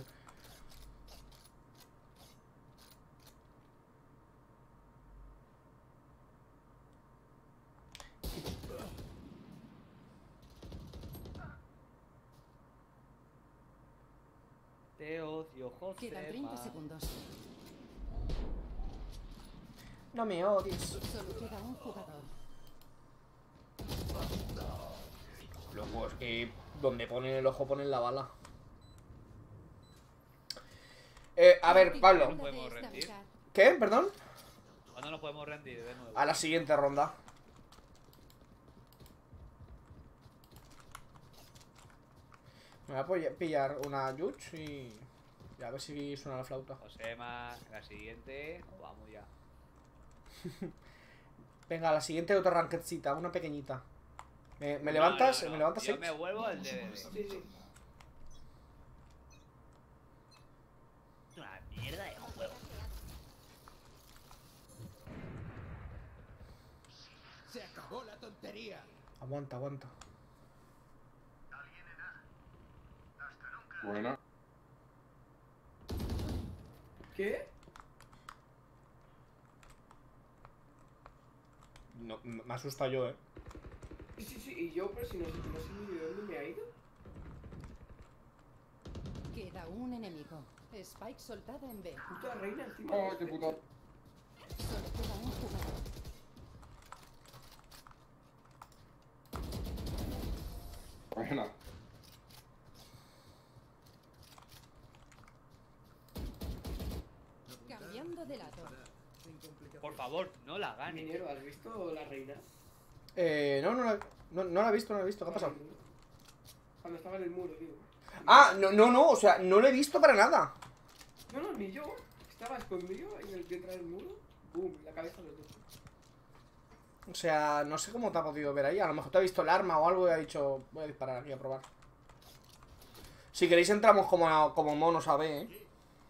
Te odio, Quedan José. treinta segundos. No me odies. Solo queda un jugador. Loco, es que donde ponen el ojo ponen la bala. Eh, a ver, Pablo. No podemos rendir. ¿Qué? ¿Perdón? ¿Cuándo nos podemos rendir de nuevo? A la siguiente ronda. Me voy a polla- pillar una Yuch y... y a ver si suena la flauta. Josema, la siguiente. O vamos ya. Venga, la siguiente otra ranquetcita, una pequeñita. ¿Me, me No, levantas? no, no. ¿Me levantas Yo seis? me vuelvo al D V D. Sí, sí. Es una mierda de juego. Se acabó la tontería. Aguanta, aguanta. Buena. ¿Qué? No, me asusta yo, eh. Sí, sí, sí, y yo, pero si no sé, no sé ni de dónde me ha ido. Queda un enemigo. Spike soltada en B. Puta reina encima. Oh, de qué los puta. Solo queda un jugador. Buena. Cambiando de lado. Por favor, no la gane. Minero, ¿has visto la reina? Eh, no, no la, no, no la he visto, no la he visto. ¿Qué ha pasado? Cuando estaba en el muro, digo. Ah, no, no, no, o sea, no lo he visto para nada. No, no, ni yo. Estaba escondido en el detrás del muro. Boom, la cabeza de los dos. O sea, no sé cómo te ha podido ver ahí. A lo mejor te ha visto el arma o algo y ha dicho, voy a disparar aquí a probar. Si queréis entramos como, como monos a B, eh.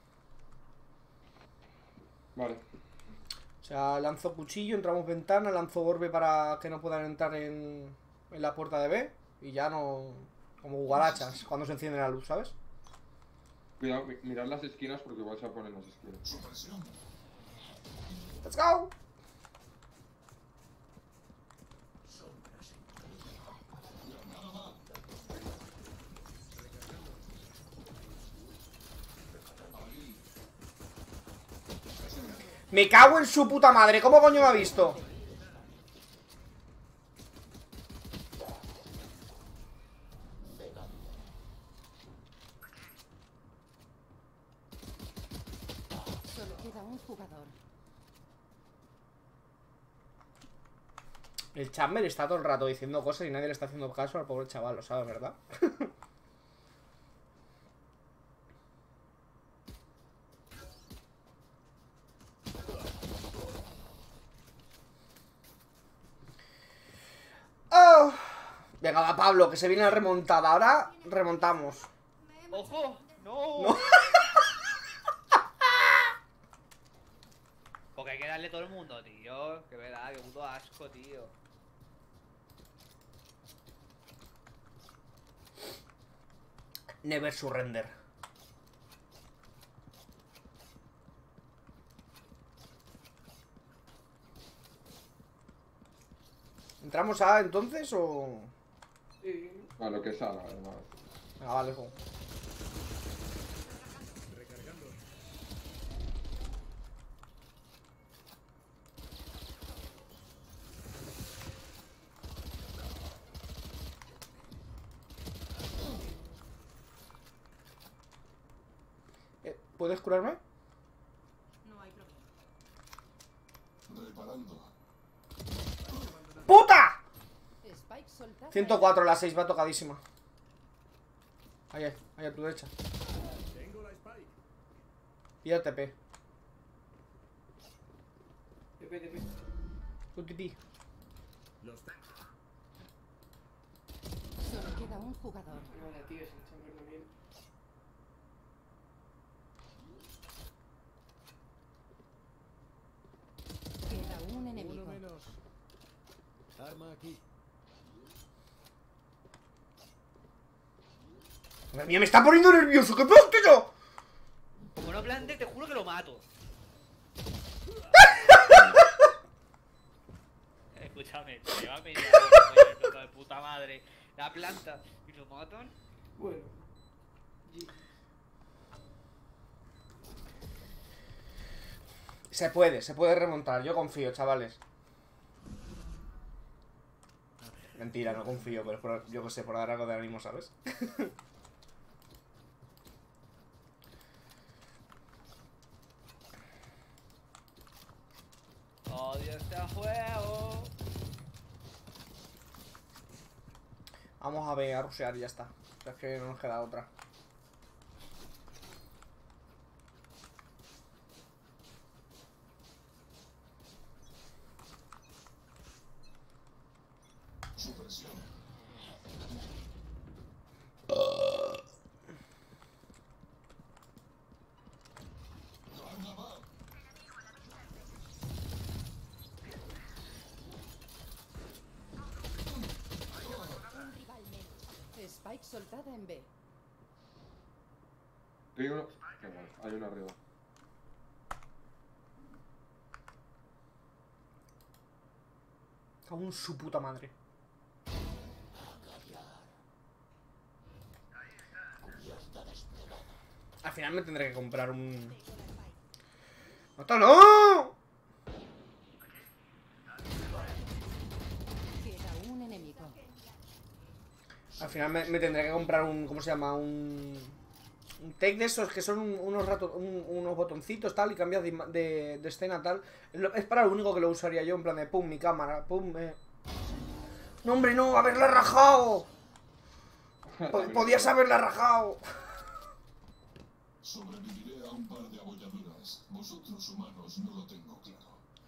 Vale. O sea, lanzo cuchillo, entramos ventana, lanzo orbe para que no puedan entrar en, en la puerta de B. Y ya no... Como guarachas, cuando se enciende la luz, ¿sabes? Cuidado, mi- mirad las esquinas porque vais a poner las esquinas. Supresión. ¡Let's go! Me cago en su puta madre, ¿cómo coño me ha visto? Solo queda un jugador. El Chamber está todo el rato diciendo cosas y nadie le está haciendo caso al pobre chaval, lo sabes, ¿verdad? Oh. Venga, va Pablo, que se viene la remontada. Ahora remontamos. ¡Ojo! ¡No! No. hay que darle todo el mundo, tío. Que verdad, que puto asco, tío. Never surrender. ¿Entramos a entonces o...? Sí. A lo que salga, además. Ah, vale, jo. Recargando. Eh, ¿Puedes curarme? No hay problema. Reparando. ¡Puta! Spike soltada. ciento cuatro, la seis va tocadísima. Ahí, ahí, ahí a tu derecha. Tengo la Spike. Pilla T P. T P, T P. Tu tití. Los tengo. Solo queda un jugador. No, la tío, sin saberlo bien. Queda un enemigo. Uno menos. Arma aquí. Madre mía, me está poniendo nervioso. ¿Qué pasa, tío? Como no plante, te juro que lo mato. Escúchame, te va a venir de puta madre la planta y lo matan. Bueno. G. Se puede, se puede remontar. Yo confío, chavales. Mentira, no confío, pero es por, yo que sé, por dar algo de ánimo, ¿sabes? Odio este juego. Vamos a ver, a rushear y ya está. Es que no nos queda otra. Supresión. Carga va. Un rival menos. Spike soltada en B. Hay uno. Qué mal, hay uno arriba. Cago en su puta madre. Al final me tendré que comprar un... ¡No, no! Queda un enemigo. Al final me, me tendré que comprar un... ¿Cómo se llama? Un... Un tech de esos que son un- unos rato, un- unos botoncitos tal y cambias de, ima- de, de escena tal. Es, lo- es para lo único que lo usaría yo, en plan de pum, mi cámara, pum, eh. No, hombre, no, haberla rajado. Po- Podías haberla rajado. Sobreviviré a un par de abolladuras. Vosotros humanos no lo tengo claro.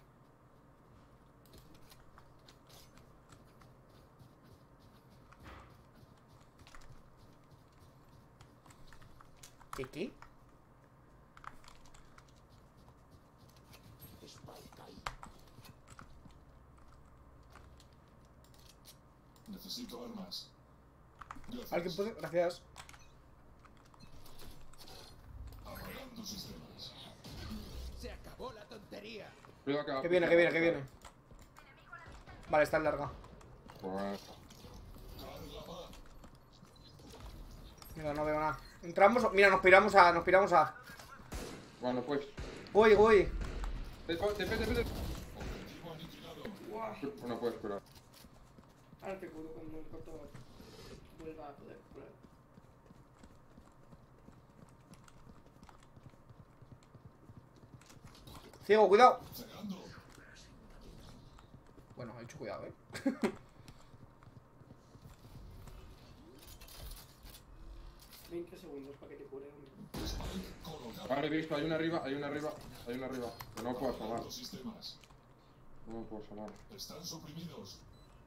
¿Qué qué? Necesito armas. Gracias. ¿Alguien puede? Gracias. Apagando sistemas. Se acabó la tontería. Cuidado que va a Que viene, que viene, que viene. Vale, está en larga. Pues, Carga va. Mira, no veo nada. Entramos, mira, nos piramos a, nos piramos a. bueno, pues. Voy, voy. Te, te, te, te, te. Objetivo aniquilado. Guau. No puedes curar. Ahora te curo cuando el corto vuelva a poder curar. Ciego, cuidado. Cegando. Bueno, he hecho cuidado, eh. veinte segundos para que te cure, hombre. Spike colocado. Vale, he visto, hay una arriba, hay una arriba, hay una arriba. Que no puedo asomar. Apagando sistemas. No puedo asomar. Están suprimidos.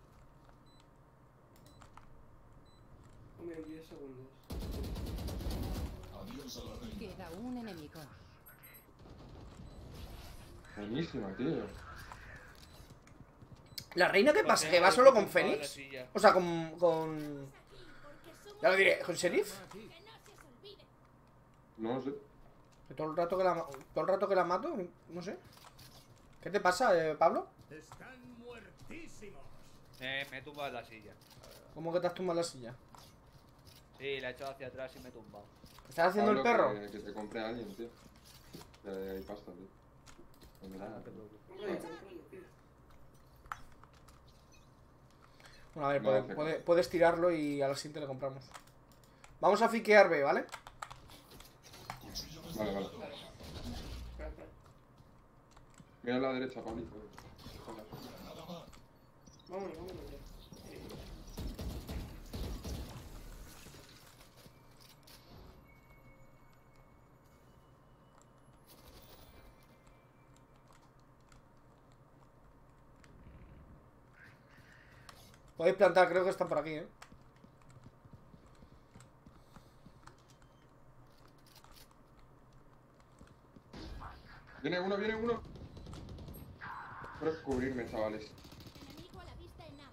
Hombre, diez segundos. Adiós a la reina. Queda un enemigo. Buenísima, tío. ¿La reina qué pasa? ¿Que va solo con Fénix? O sea, con... con... Ya lo diré, ¿con Sheriff? No sé. Que todo el rato que la, ma- todo el rato que la mato, no sé. ¿Qué te pasa, eh, Pablo? Están muertísimos. Eh, me he tumbado en la silla. ¿Cómo que te has tumbado en la silla? Sí, la he echado hacia atrás y me he tumbado. ¿Estás haciendo el Pablo, perro? Que, que te compre a alguien, tío. Que hay pasta, tío. Pues mira, No te preocupes. Hombre, hombre, tío. Bueno, a ver, No, puede- hace puede- caso. puedes tirarlo y a la siguiente le compramos. Vamos a fiquear B, ¿vale? Vale, vale. Espera, espera. Mira a la derecha, Pablito. Vámonos, vámonos ya. Eh, Podéis plantar, creo que están por aquí, ¿eh? Viene uno, viene uno. Quiero cubrirme, chavales. Enemigo a la vista en A.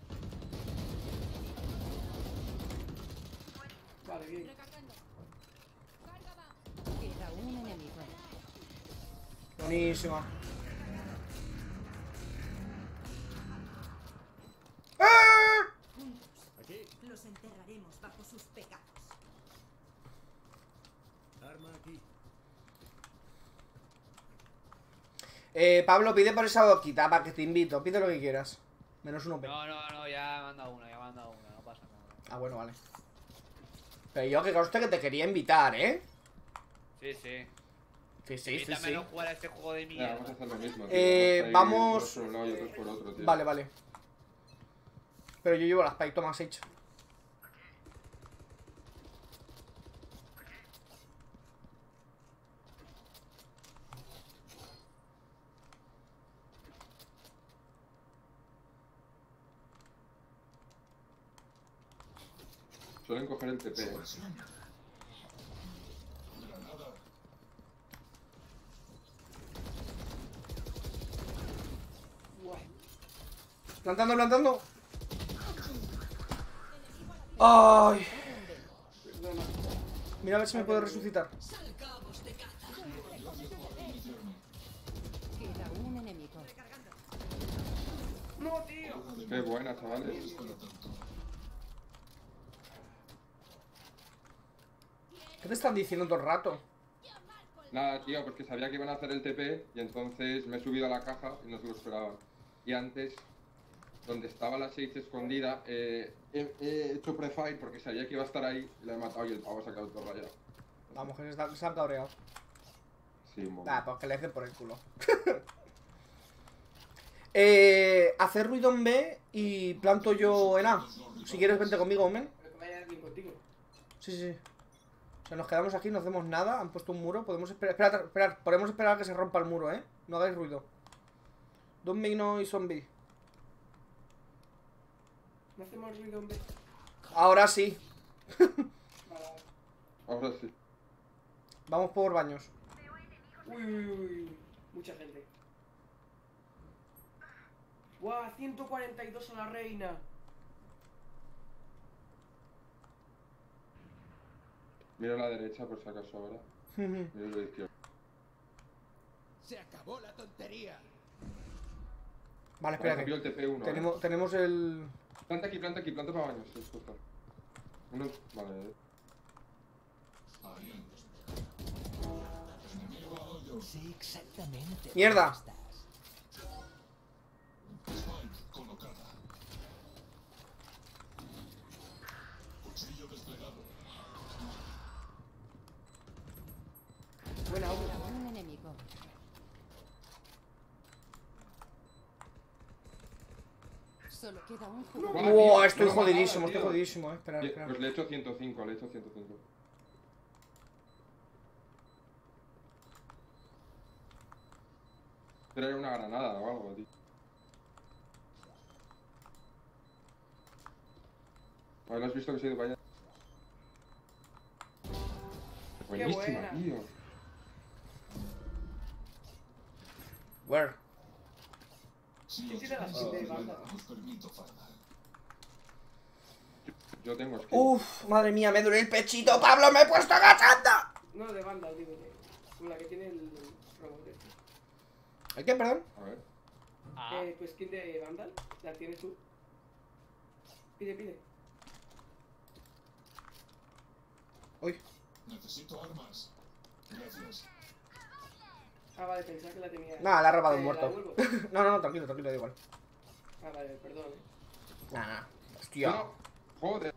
Vale, bien. Recargando. Carga va. Queda un enemigo. Buenísima. Aquí. Los enterraremos bajo sus pecados. Arma aquí. Eh, Pablo, pide por esa boquita, para que te invito. Pide lo que quieras. Menos uno P. No, no, no, ya me han dado una, ya me han dado una, no pasa nada. Ah, bueno, vale. Pero yo que conste que te quería invitar, ¿eh? Sí, sí. Sí, sí, sí, Invítame sí. a no jugar a este juego de Ya, mierda. vamos a hacer lo mismo, tío. Eh, ahí vamos- Unos por un lado y otros por otro, tío. Vale, vale. Pero yo llevo las Spike, toma Sage. Suelen coger el T P, eh. Granada. Guay. Plantando, plantando. Ay. Perdona. Mira a ver si me puedo resucitar. Queda un enemigo. No, tío. Qué buena, chavales. ¿Qué te están diciendo todo el rato? Nada, tío, porque sabía que iban a hacer el T P y entonces me he subido a la caja y no se lo esperaban. Y antes, donde estaba la Sage escondida, eh, he, he hecho prefire porque sabía que iba a estar ahí y la he matado y el pavo se ha quedado todo rayado. Vamos, que se están- se han cabreado. Sí, un poco. Ah, pues que le den por el culo. eh, hacer ruido en B y planto yo en A. Si quieres, vente conmigo, men. Pero que vaya alguien contigo. Sí, sí, sí. O sea, nos quedamos aquí, no hacemos nada. Han puesto un muro. Podemos esperar. Esperad, esperad. Podemos esperar a que se rompa el muro, ¿eh? No hagáis ruido. Don't make noise zombie. No hacemos ruido, hombre. Ahora sí. Vale, vale. Ahora sí. Vamos por baños. Uy, uy, uy, uy. Mucha gente. ¡Guau! ciento cuarenta y dos a la reina. Miro a la derecha por si acaso ahora. Miro a la izquierda. Se acabó la tontería. Vale, Vale, espera copió que el T P uno. tenemos, tenemos el... Planta aquí, planta aquí, planta para baños. Sí, justo. Uno. Vale. Ahí. Enemigo a hoyo. Sé exactamente. ¡Mierda! dónde estás. Spike colocada. Cuchillo desplegado. Buena, hombre. Queda un enemigo. Solo queda un jugador. Vale, ¡Wow! tío, Estoy no me ha jodidísimo, matado, estoy tío. jodidísimo, eh. Espera, Ye- espera. Pues le he hecho ciento cinco, le he hecho ciento cinco. Pero era una granada o algo, tío. A ver, ¿lo has visto que se ha ido para allá? Buenísima, buena. tío. Where? Si ¿Quién os tiene la queréis skin de acelerar, banda? os permito farda. Yo tengo skin. Uf, madre mía, me duele el pechito, Pablo, me he puesto agachando. No, de banda, digo. De... Como la que tiene el robot este. ¿El qué, perdón? A ver. Ah, Eh, tu skin de Vandal, la tienes tú. Pide, pide. Uy, Necesito armas. Gracias. Ah, vale, pensaba que la tenía. nada, le ha robado un Eh, muerto. ¿la devuelvo? No, no, no, tranquilo, tranquilo, da igual. Ah, vale, perdón. eh. Nada, nada. Hostia. No, joder.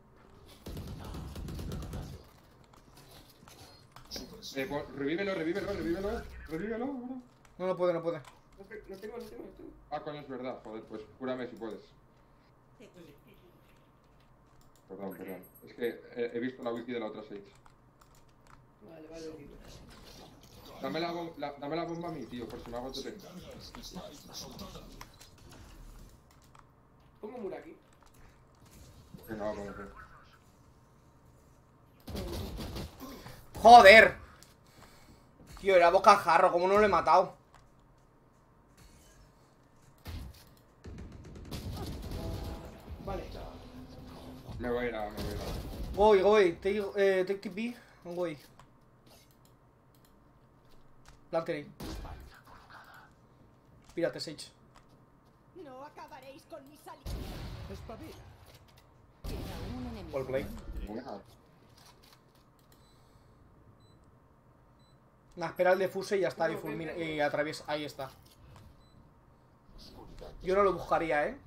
Eh, pues, revívelo, revívelo, revívelo. Revívelo, bro. No, no puede, no puede. No, te- no tengo, no tengo, no tengo. Ah, coño, es verdad. Joder, pues cúrame si puedes. Perdón, perdón. Es que eh, he visto la wiki de la otra Sage. Vale, vale, digo. Dame la, bom- la- dame la bomba a mí, tío, por si me hago T P. Cargas, Spike, soltada. Pongo Muraki. Que no va a poner. Joder. Tío, era bocajarro, ¿cómo no lo he matado? Vale. Me voy a ir a, me voy a ir a. Voy, voy. Take, eh, take T P. Voy. Plantery. Pírate, Sage. No acabaréis con mi salida. Espabila. Queda un enemigo. All play. Buena. Nah, espera el defuse y ya está. Y, fulmina, y atraviesa. Ahí está. Yo no lo buscaría, ¿eh?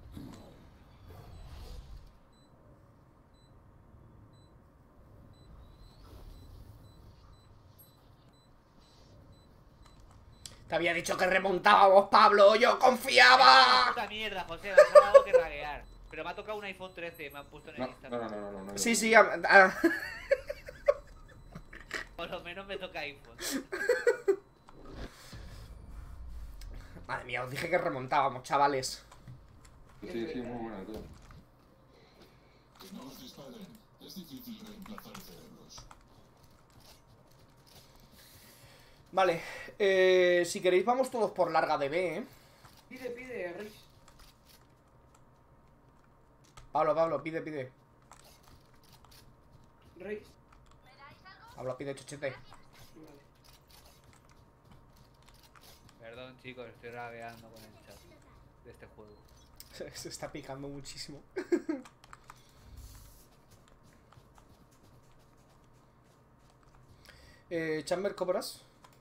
Te había dicho que remontábamos, Pablo. Yo confiaba. puta mierda, José, me ha dado que raguear. Pero me ha tocado un iPhone trece, me han puesto en el No, no, Instagram. no, no, no, no. Sí, sí. a- a- Por lo menos me toca iPhone. Madre mía, os dije que remontábamos, chavales. Sí, sí, muy buena, tío. Que no os disparen. Es difícil reemplazar cerebros. Vale. Eh, si queréis, vamos todos por larga de B, ¿eh? Pide, pide, Rich. Pablo, Pablo, pide, pide. Rich. Pablo, pide chochete. Vale. Perdón, chicos, estoy ragueando con el chat de este juego. Se está picando muchísimo. eh, Chamber, ¿cobras?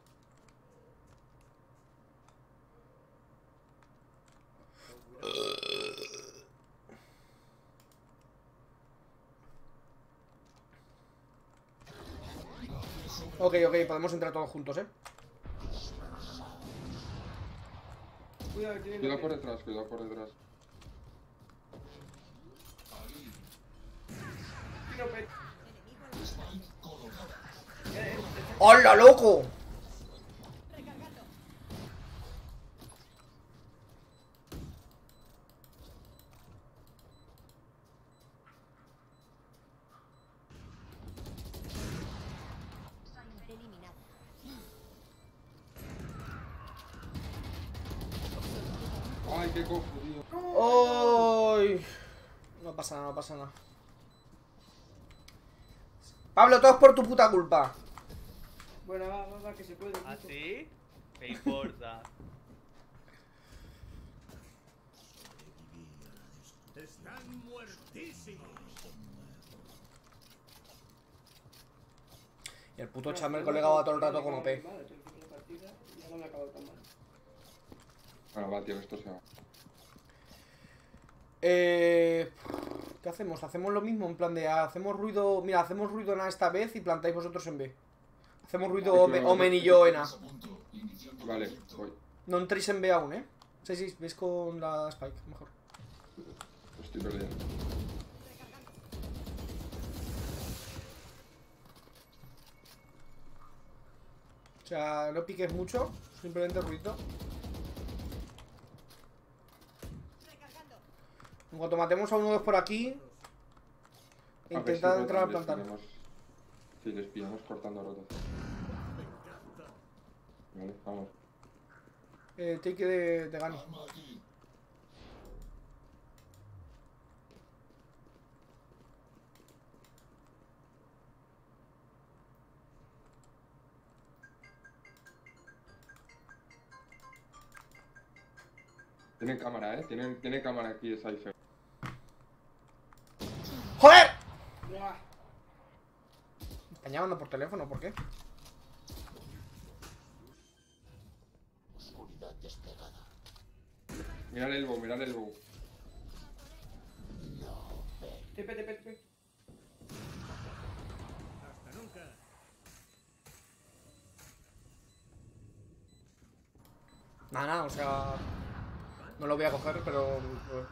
Ok, ok, podemos entrar todos juntos, ¿eh? Cuidado, que tiene Cuidado que- por detrás, cuidado por detrás. Tiro pe- Spike colocada. Eh, eh, ¡Hola, loco! Recargando. Eliminado. Ay, qué cojo, tío. ¡Ay! No pasa nada, no pasa nada. Pablo, todo es por tu puta culpa. Bueno, va, va, va, que se puede. ¿Ah, puto. sí? Me importa. Están muertísimos. Y el puto Chamber colega va todo el rato con O P. Vale, tengo que la partida y ya no me ha acabado tan mal. Bueno, va, tío, esto se va. Eh, ¿Qué hacemos? Hacemos lo mismo, en plan de hacemos ruido. Mira, hacemos ruido en A esta vez y plantáis vosotros en B. Hacemos ruido Vale, Omen, pero- Omen y yo en A. A punto. Iniciando Vale, proyecto. voy. No entréis en B aún, ¿eh? Sí, sí, veis con la Spike, mejor. Estoy perdiendo. O sea, no piques mucho, simplemente ruido. Recargando. En cuanto matemos a uno o dos por aquí, A ver si intentad entrar a rotan, les plantar. pillamos- Sí, les pillamos cortando rotas. Vale, vamos. eh, take de, de Gani. Arma aquí. Tienen cámara, eh. Tienen, tiene cámara aquí, Cypher. ¡Joder! Buah. Me están llamando por teléfono, ¿por qué? Mira el elbow, mira el elbow. Tepe, tepe, tepe. Hasta nunca. Nada, nada, o sea... No lo voy a coger, pero... pues,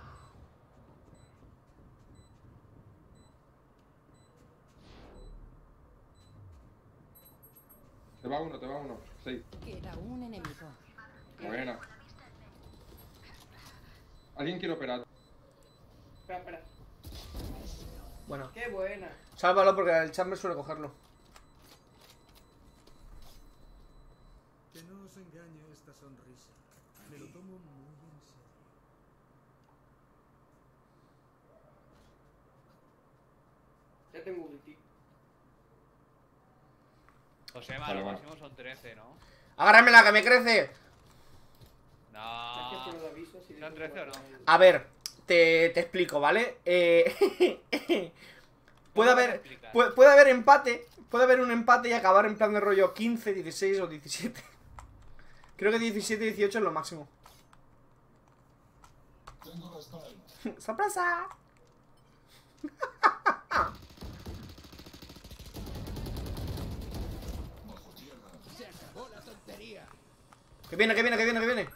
Te va uno, te va uno. Sí. Queda un enemigo. Buena. ¿Alguien quiere operar? Espera, espera. bueno. Qué buena. Sálvalo porque el chamber suele cogerlo. Que no os engañe esta sonrisa. Me lo tomo muy en serio. Ya tengo ulti. José, Vale, lo vale. máximo son trece, ¿no? ¡Agárramela, que me crece! Es que esto No. no lo aviso. Si ¿Son trece o no? A ver, te, te explico, ¿vale? Eh... puede ¿Cómo vas a haber... explicar? Puede, puede haber empate. Puede haber un empate y acabar en plan de rollo quince, dieciséis o diecisiete. Creo que diecisiete y dieciocho es lo máximo. Tengo la spike. ¡Sorpresa! Bajo tierra. Se acabó la tontería. Que viene, que viene, que viene, que viene.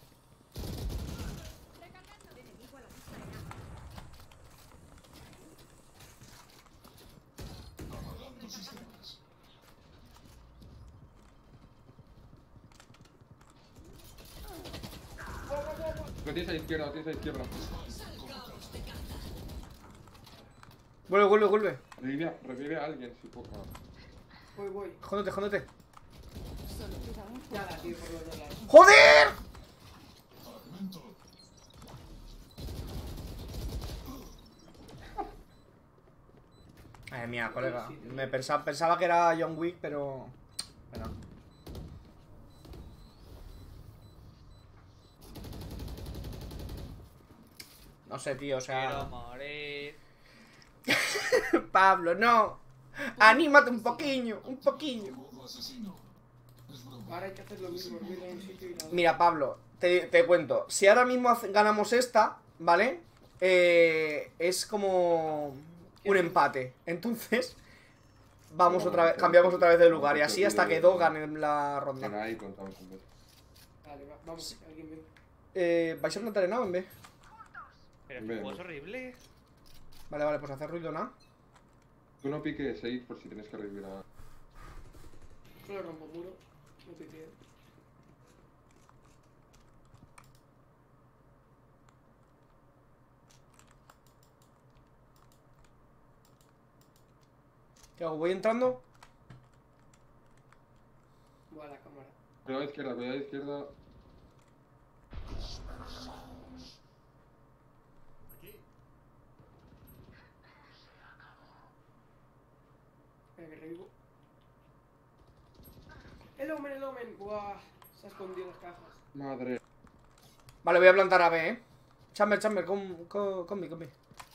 Apagando sistemas. Lo tienes a la izquierda, lo tienes a la izquierda. Vuelve, vuelve, vuelve. Revive, a- revive a alguien, si poco. Voy, voy. Jóndete, jóndete. Solo queda un Ya la tío por los dos lados. ¡Joder! Fragmento. Ay, mía, colega. Me pensaba, pensaba que era John Wick, pero... Bueno. No sé, tío, o Quiero sea... morir. Pablo, no. Anímate un poquillo, un poquillo. Modo asesino. Es broma. Ahora hay que hacer lo mismo. Ir a un sitio y nada. Mira, Pablo, te, te cuento. Si ahora mismo hace- ganamos esta, ¿vale? Eh, es como un empate. Entonces, vamos otra vez, cambiamos otra vez de lugar. Y así hasta que dos ganen la Están ronda. ahí, contamos un vez. Vale, va, vamos. Alguien ven. Eh, ¿vais a plantar en A o en B? Pero Ven. este juego es horrible. Vale, vale, pues hacer ruido en A. Tú no piques seis por si tienes que revivir a... Solo rompo muro. No te quiero. ¿Qué hago? ¿Voy entrando? Voy a la cámara. Cuidado a la izquierda, cuidado a la izquierda. Aquí. Espera que revivo. El Omen, el Omen. Buah. Se ha escondido en las cajas. Madre. Vale, voy a plantar a B, ¿eh? Chamber, chamber, con, con, con, mi, con mi.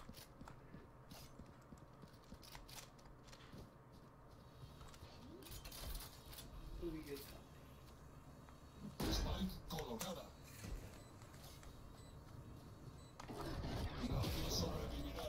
Uy, qué hija. Spike colocada. Nadie sobrevivirá.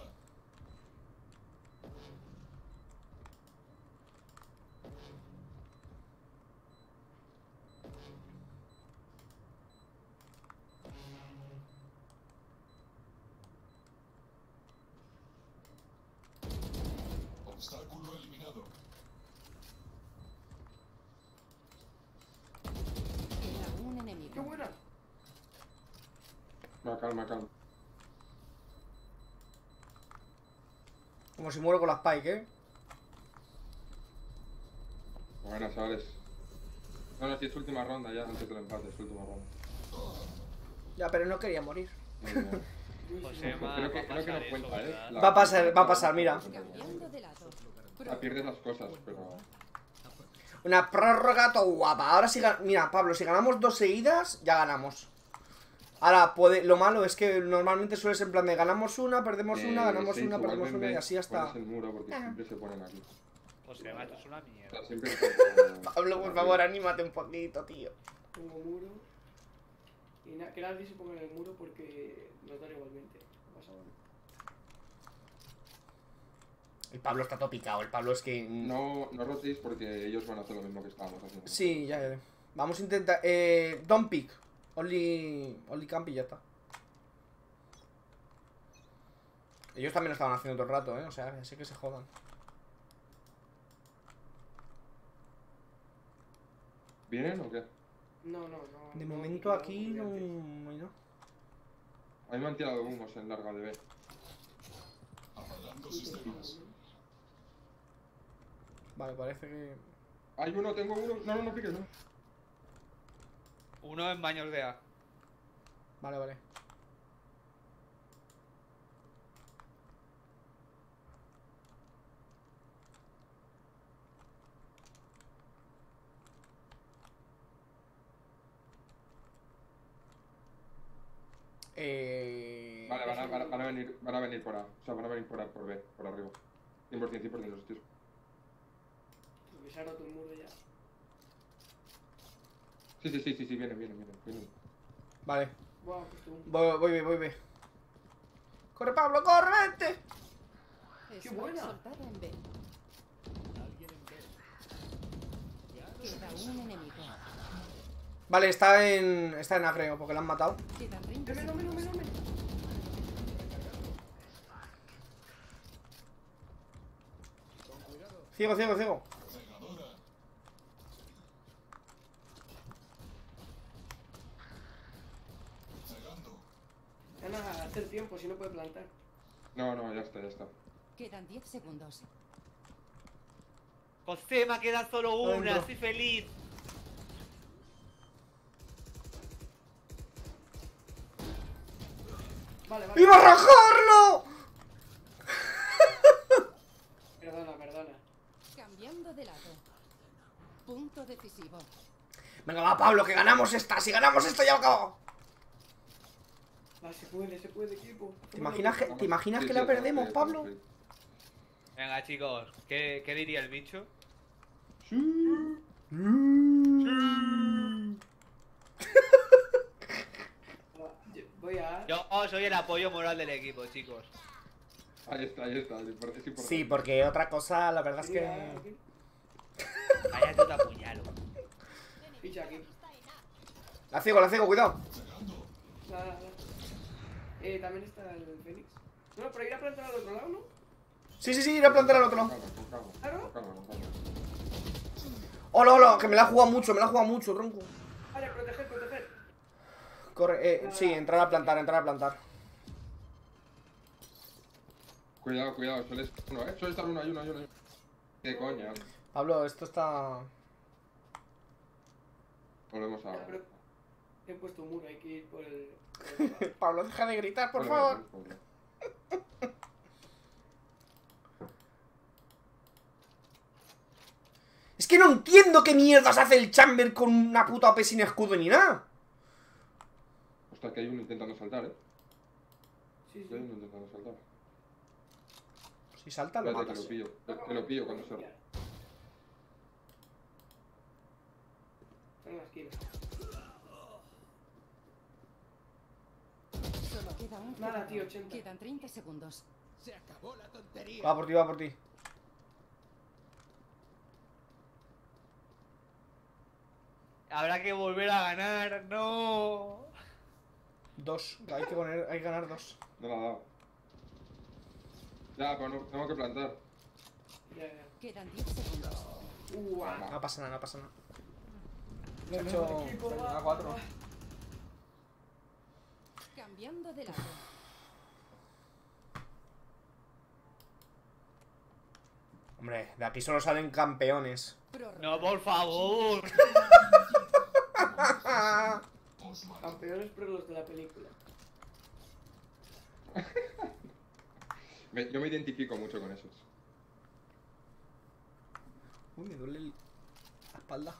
Obstáculo eliminado. Queda un ¡Qué enemigo. buena! Va, calma, calma. Como si muero con la Spike, ¿eh? Buenas, chavales. No, no, si es última ronda ya, antes del empate, es última ronda. Ya, pero no quería morir. José, Creo va, que, va a creo que pasar no eso, cuenta, ¿eh? ¿verdad? La- Va a pasar, va a pasar, mira. Cambiando de lado. La pierdes las cosas, pero... Una prórroga todo guapa. Ahora si gan- mira, Pablo, si ganamos dos seguidas, ya ganamos. Ahora, puede... lo malo es que normalmente suele ser en plan de ganamos una, perdemos una, Eh, ganamos sí, una, igual perdemos ven, una y ven, así hasta... pones el muro porque siempre se ponen aquí. José, va, esto es una O mierda. sea, siempre se- Pablo, por favor, anímate un poquito, tío. Pongo muro. Y nada, que nadie se ponga en el muro porque nos dan igualmente. No pasa nada. El Pablo está todo picado, el Pablo es que... No, no rotéis porque ellos van a hacer lo mismo que estábamos haciendo. Sí, ya, ya. Vamos a intentar... Eh, don't pick. Only... Only camp y ya está. Ellos también lo estaban haciendo todo el rato, ¿eh? O sea, así que se jodan. ¿Vienen o qué? No, no, no. De no, momento no, aquí no... porque antes- no. A mí me han tirado humos en larga de B. Apagando sistemas. Vale, parece que... Hay uno, tengo uno. No, no, no piques, no. Uno en baños de A. Vale, vale. Eh... Vale, van a, van, a, van a venir, van a venir por A. O sea, van a venir por A, por B, por arriba. cien por ciento, cien por ciento los tíos. Porque se ha roto el muro ya. Sí, sí, sí, sí, sí, vienen, vienen, vienen. vienen. Vale. Buah, pues tú. Voy, voy, voy, voy. ¡Corre, Pablo, corre, vente! ¡Qué Spike buena! soltada en B. Queda un enemigo. Vale, está en... Está en A, creo, porque lo han matado. Quedan treinta ¡Dame, dame, dame, segundos. dame! Ciego, ciego, ciego. Cegadora. Cegando. Van a hacer tiempo, si no puede plantar. No, no, ya está, ya está. Quedan diez segundos. José, me queda solo una, Adentro. estoy feliz. Vale, vale. ¡Iba a rajarlo! Perdona, perdona. Cambiando de lado. Punto decisivo. Venga, va, Pablo, que ganamos esta. Si ganamos esto ya lo acabo. Va, se puede, se puede, equipo. ¿Te imaginas que, ¿te imaginas Sí, que sí, la perdemos, sí, Pablo? sí. Venga, chicos, ¿qué, qué diría el bicho? Va, yo- Voy a... Yo soy el apoyo moral del equipo, chicos. Ahí está, ahí está, es impor- es importante. Sí, porque otra cosa, la verdad es Mira, que... aquí. Vaya tú te apuñalo. Ficha aquí. La ciego, la ciego, cuidado. Nada, nada. Eh, también está el Fénix. No, pero ir a plantar al otro lado, ¿no? Sí, sí, sí, ir a plantar al otro Con lado. calma, con calma, ¿Claro? con calma, con calma. Hola, hola, que me la ha jugado mucho, me la ha jugado mucho, tronco. Vale, proteger, proteger. Corre, eh, sí, entrar a plantar, entrar a plantar. Cuidado, cuidado, suele estar uno, eh. Suele estar uno, hay uno, hay uno. hay uno. ¿Qué coña? Pablo, esto está... Volvemos a. Ya, pero he puesto un muro, hay que ir por el... por el otro lado. Pablo, deja de gritar, por Bueno, favor. bueno, bueno. Es que no entiendo qué mierdas hace el Chamber con una puta O P sin escudo ni nada. Hostia, que hay uno intentando saltar, eh. Sí, Que hay sí. uno intentando saltar. Si salta, lo Espérate que matas. lo pillo. Que que lo pillo cuando se. Está en la esquina. Solo queda un Nada, jugador. tío, ochenta. Quedan treinta segundos. Se acabó la tontería. Va por ti, va por ti. Habrá que volver a ganar, no. Dos, hay que poner, hay que ganar dos. No la ha dado. Ya, pero no, tengo que plantar. Ya, ya. Quedan diez segundos. Uah. No pasa nada, no pasa nada. No, He no, hecho equipo, a va. cuatro. Cambiando de lado. Hombre, de aquí solo salen campeones. Prórroga. No, por favor. Os marco. Campeón menos por los de la película. Me- yo me identifico mucho con esos. Uy, me duele el- la espalda.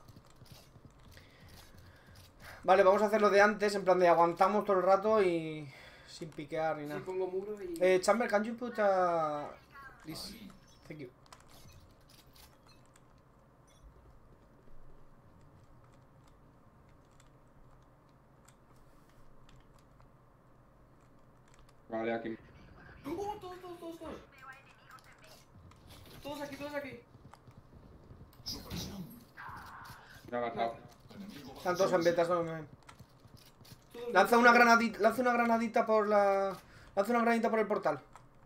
Vale, vamos a hacer lo de antes, en plan de aguantamos todo el rato y sin piquear ni Si nada. pongo muro y... Eh, Chamber, can you put a... this? Thank you. Vale, aquí. ¡Oh, todos, todos, todos, todos! Todos aquí, todos aquí. Supresión. Me ha matado. Enemigo bajo Están todos en betas, no me ven. Todos Lanza aquí. una granadita, lanza una granadita por la... Lanza una granadita por el portal.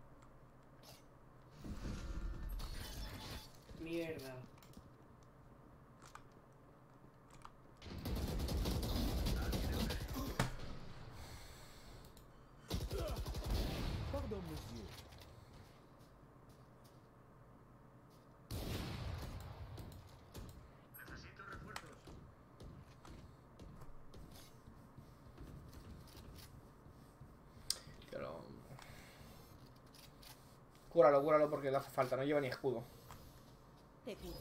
Mierda. Pardon, monsieur. Pero... Cúralo, cúralo porque le hace falta, no lleva ni escudo. Te curo.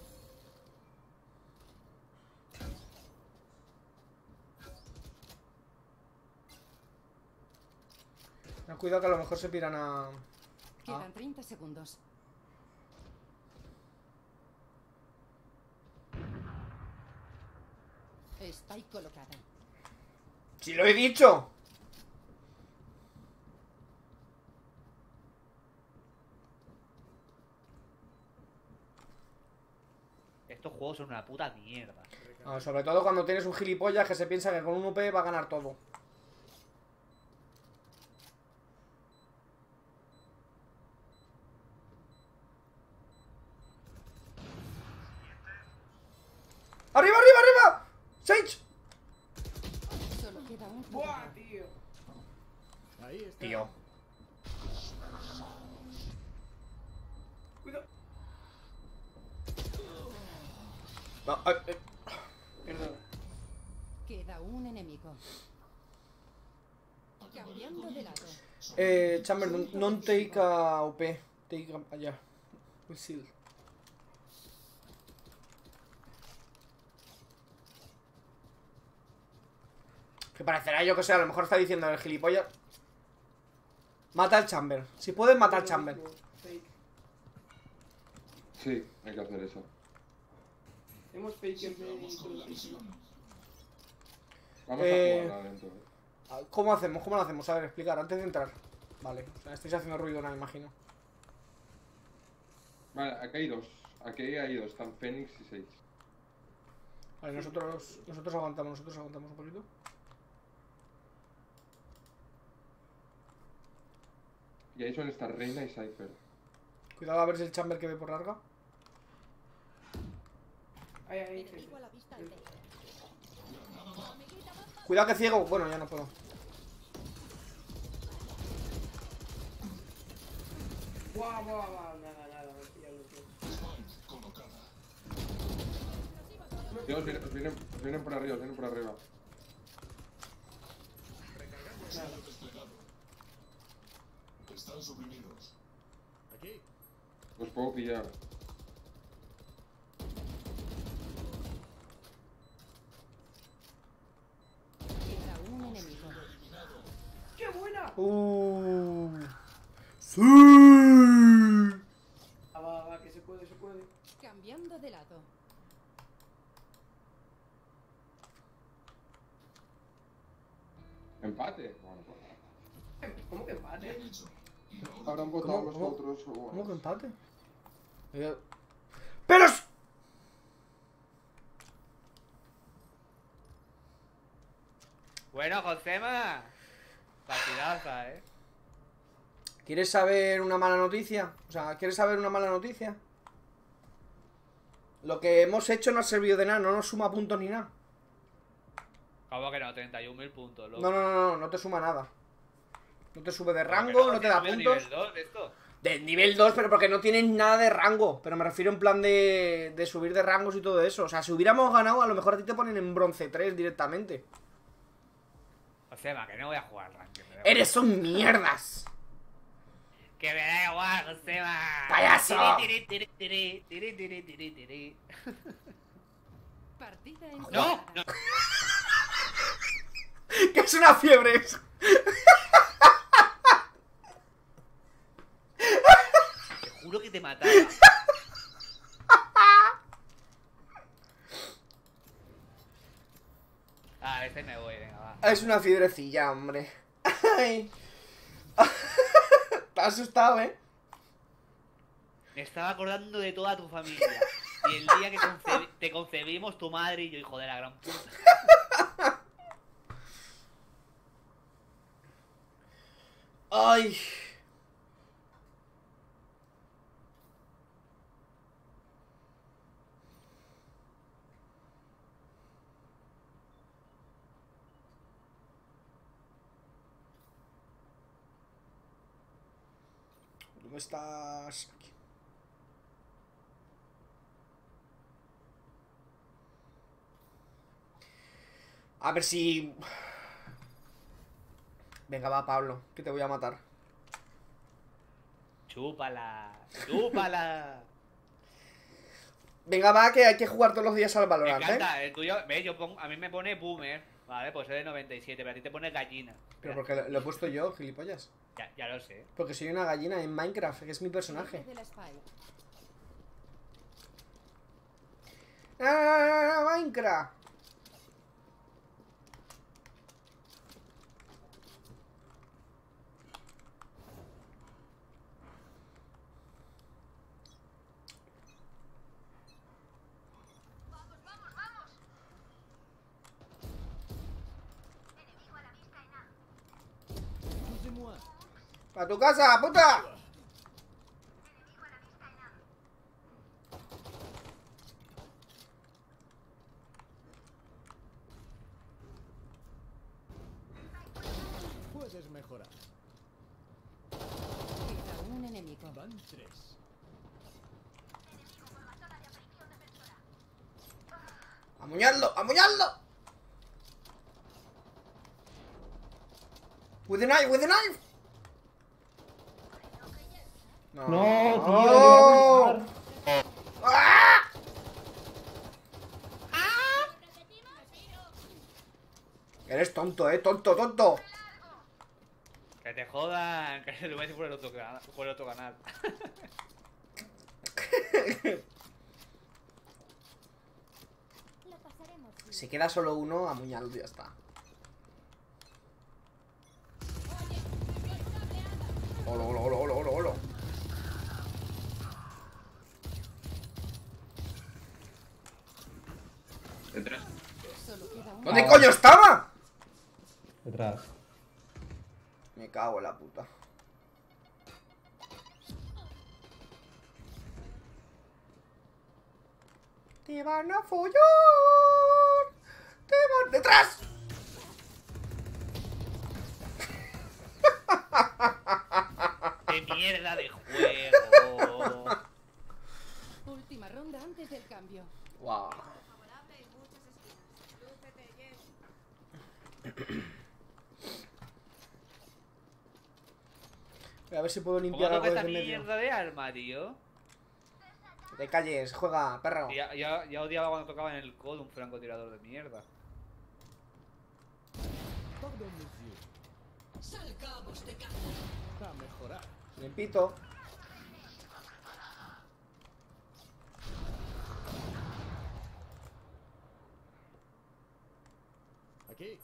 Ten cuidado que a lo mejor se piran a... Quedan Ah. treinta segundos. Spike colocada. ¡Sí lo he dicho! Estos juegos son una puta mierda. No, sobre todo cuando tienes un gilipollas que se piensa que con un U P va a ganar todo. ¡Arriba, arriba, arriba! ¡Sage! Solo queda un ¡Buah, jugador. tío! Ahí está. Tío. Cuidado. No, eh, eh. Perdón. Queda un enemigo. Cambiando de lado. Eh, Chamber, non, non take a U P. Take a... allá. We'll see. Que parecerá, yo que sé, a lo mejor está diciendo el gilipollas. Mata al Chamber. Si puedes, mata al Chamber. Fake. Sí, hay que hacer eso. Hemos fake en play y Vamos con la todo. misión. Vamos Eh, a jugar adentro. ¿eh? ¿Cómo hacemos? ¿Cómo lo hacemos? A ver, explicar, antes de entrar. Vale, o sea, estáis haciendo ruido, no me imagino. Vale, aquí hay dos. Aquí hay dos. Están Fénix y Sage. Vale, nosotros, nosotros aguantamos, nosotros aguantamos un poquito. Y ahí suelen estar Reina y Cypher. Cuidado a ver si el Chamber que ve por larga. Ahí, ahí, Enemigo a la vista al medio. Cuidado que ciego. Bueno, ya no puedo. ¡Buah, buah, buah! Nada, nada, me he pillado los dos. Spike colocada. Dios, os vienen, os vienen, os vienen por arriba, os vienen por arriba. Nada. Desplegado. Están suprimidos. Aquí. Os puedo pillar. Queda un enemigo. ¡Qué buena! Uh. Sí. Ah, va, va, que se puede, se puede. Cambiando de lado. ¿Empate? Bueno, pues. ¿Cómo que empate? Bien hecho. Y ahora Habrán ¿Cómo? votado los ¿Cómo? otros. o- ¿Cómo que empate? Eh, ¡Pero! s- Bueno, Josema. Partidaza, eh. ¿Quieres saber una mala noticia? O sea, ¿quieres saber una mala noticia? Lo que hemos hecho no ha servido de nada, no nos suma puntos ni nada. ¿Cómo que no? treinta y un mil puntos, loco. No, no, no, no, no te suma nada. No te sube de ¿Cómo que rango, no te da ¿Tiene puntos. nivel dos esto? De nivel dos, pero porque no tienes nada de rango. Pero me refiero en plan de, de subir de rangos y todo eso. O sea, si hubiéramos ganado, a lo mejor a ti te ponen en bronce tres directamente. Josema, que no voy a jugar Ranked. me da ¡Eres un mierdas! Que me da igual, Josema. ¡Payaso! Tiri, tiri, tiri, tiri, tiri, tiri, tiri. Partida en No, no. ¡Que es una fiebre! Te juro que te mataba. Ah, este me voy, venga, va. Es una fiebrecilla, hombre. Ay. Te has asustado, ¿eh? Me estaba acordando de toda tu familia. Y el día que concebi- te concebimos, tu madre y yo, hijo de la gran puta. Ay. ¿Dónde estás? Aquí. A ver si... Venga, va, Pablo, que te voy a matar. Chúpala, chúpala. Venga, va, que hay que jugar todos los días al Me Valorant, ¿eh? encanta, el tuyo, ves, yo pongo, a mí me pone boomer, vale, pues es de noventa y siete, pero a ti te pone gallina. Pero porque lo, lo he puesto yo, gilipollas. Ya, ya lo sé. Porque soy una gallina en Minecraft, que es mi personaje. de la Spike. ¡Ah, Minecraft! ¡A tu casa, puta! Puedes mejorar. Queda un enemigo. Van tres. ¡Amuñadlo! ¡Amuñadlo! With the knife, with the knife. No, No, tío, ¡Oh! le ¡Ah! Eres tonto, eh, tonto, tonto. Que te jodan, que se lo voy a decir por el otro, cana- por el otro canal. Lo pasaremos. Si queda solo uno, amuñadlo y ya está. Olo, olo, olo, olo, olo, olo. Detrás. Solo queda uno. ¿Dónde coño estaba? Detrás. Me cago en la puta. Te van a follar. Te van detrás. ¡Qué mierda de juego! Última ronda antes del cambio. Wow. Voy a ver si puedo ¿Cómo limpiar toca algo esta desde medio. mierda de arma, tío? Que te calles, juega, perro. Ya, ya, ya odiaba cuando tocaba en el codo un francotirador de mierda. Pardon, monsieur. Salgamos de casa. A mejorar. Limpito. Aquí.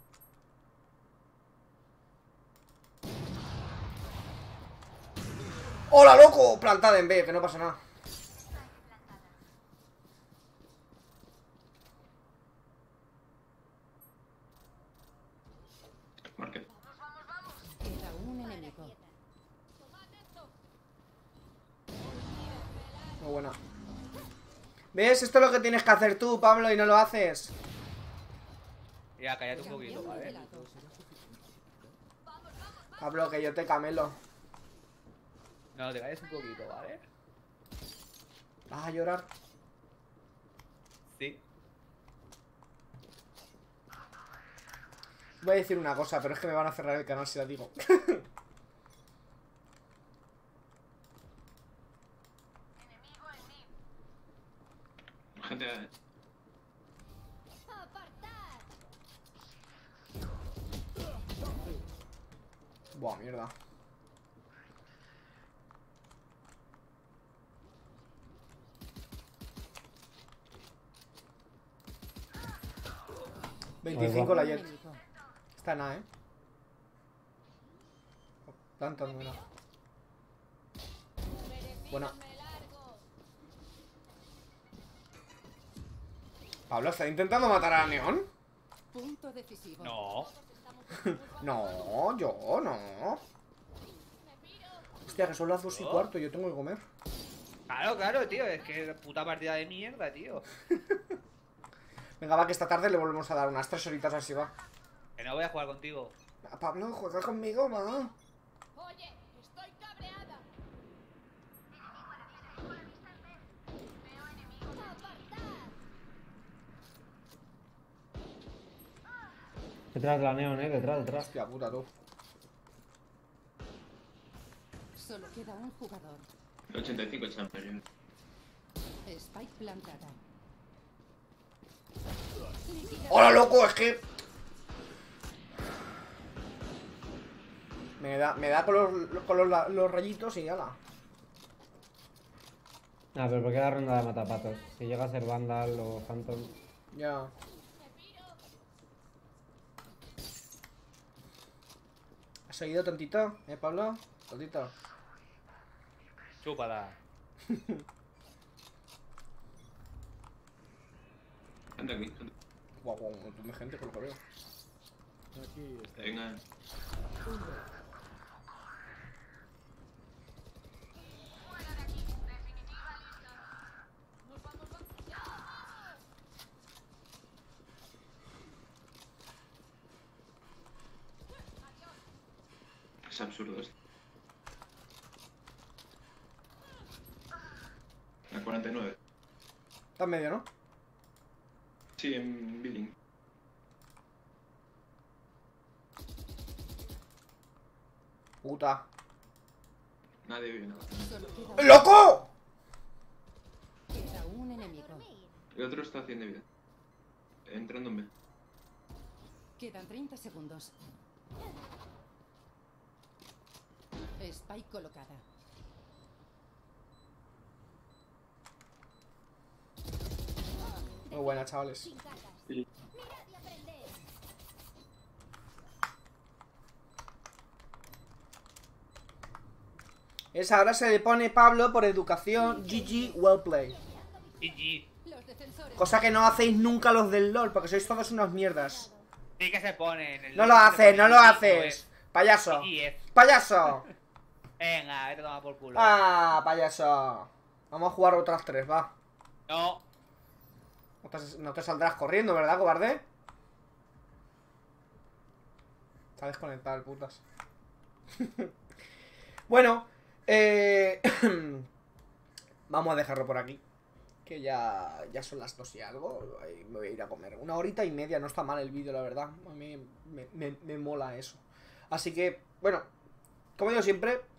¡Hola, loco! Plantada en B, que no pasa nada. Marque. Queda un enemigo. Muy buena. ¿Ves? Esto es lo que tienes que hacer tú, Pablo, y no lo haces. Ya, cállate un poquito, Cambiamos de ¿vale? lado. Pablo, que yo te camelo. No, te calles un poquito, ¿vale? ¿Vas a llorar? Sí. Voy a decir una cosa, pero es que me van a cerrar el canal si la digo. Gente, Buah, mierda. veinticinco la Jet. Está nada, eh. Planta no era. Buena. Pablo, ¿está intentando matar a Neon? Punto decisivo. No. No, yo no. Hostia, que son las dos y cuarto, yo tengo que comer. Claro, claro, tío. Es que puta partida de mierda, tío. Venga, va, que esta tarde le volvemos a dar unas tres horitas así, va. Que no voy a jugar contigo. Ah, Pablo, juega conmigo, va. Oye, estoy cabreada. Detrás de la Neon, eh, detrás, detrás. Hostia puta, tú. Solo queda un jugador. ochenta y cinco champions. Spike plantada. ¡Hola, loco! Es que... Me da, me da con, los, con los, los rayitos y ala. Ah, pero ¿por qué la ronda de matapatos? Si llega a ser Vandal o Phantom. Ya. ¿Has seguido tantito, eh, Pablo? Tantito. Chúpala. Anda aquí, anda. Guau, guau, un montón de gente por lo que veo. Aquí está. Venga. Es absurdo esto. A cuarenta y nueve. Está en medio, ¿no? Sí, en Billing. Puta. Nadie vive nada. Solo queda un- ¡Loco! Queda un enemigo. El otro está haciendo vida. Entrando en B. Quedan treinta segundos. Spike colocada. Muy buena, chavales. Sí. Esa ahora se le pone Pablo por educación. G G, well played. G G. Los defensores. Cosa que no hacéis nunca los del LOL, porque sois todos unas mierdas. Sí que se pone en el... No lo se haces, pone no lo G G, haces. Payaso. G G es. Payaso. Venga, vete a tomar por culo. Ah, payaso. Vamos a jugar otras tres, va. No. No te, no te saldrás corriendo, ¿verdad, cobarde? Está desconectado el putas. Bueno, eh... vamos a dejarlo por aquí. Que ya, ya son las dos y algo. Ahí me voy a ir a comer. Una horita y media, no está mal el vídeo, la verdad. A mí me, me, me mola eso. Así que, bueno, como digo siempre,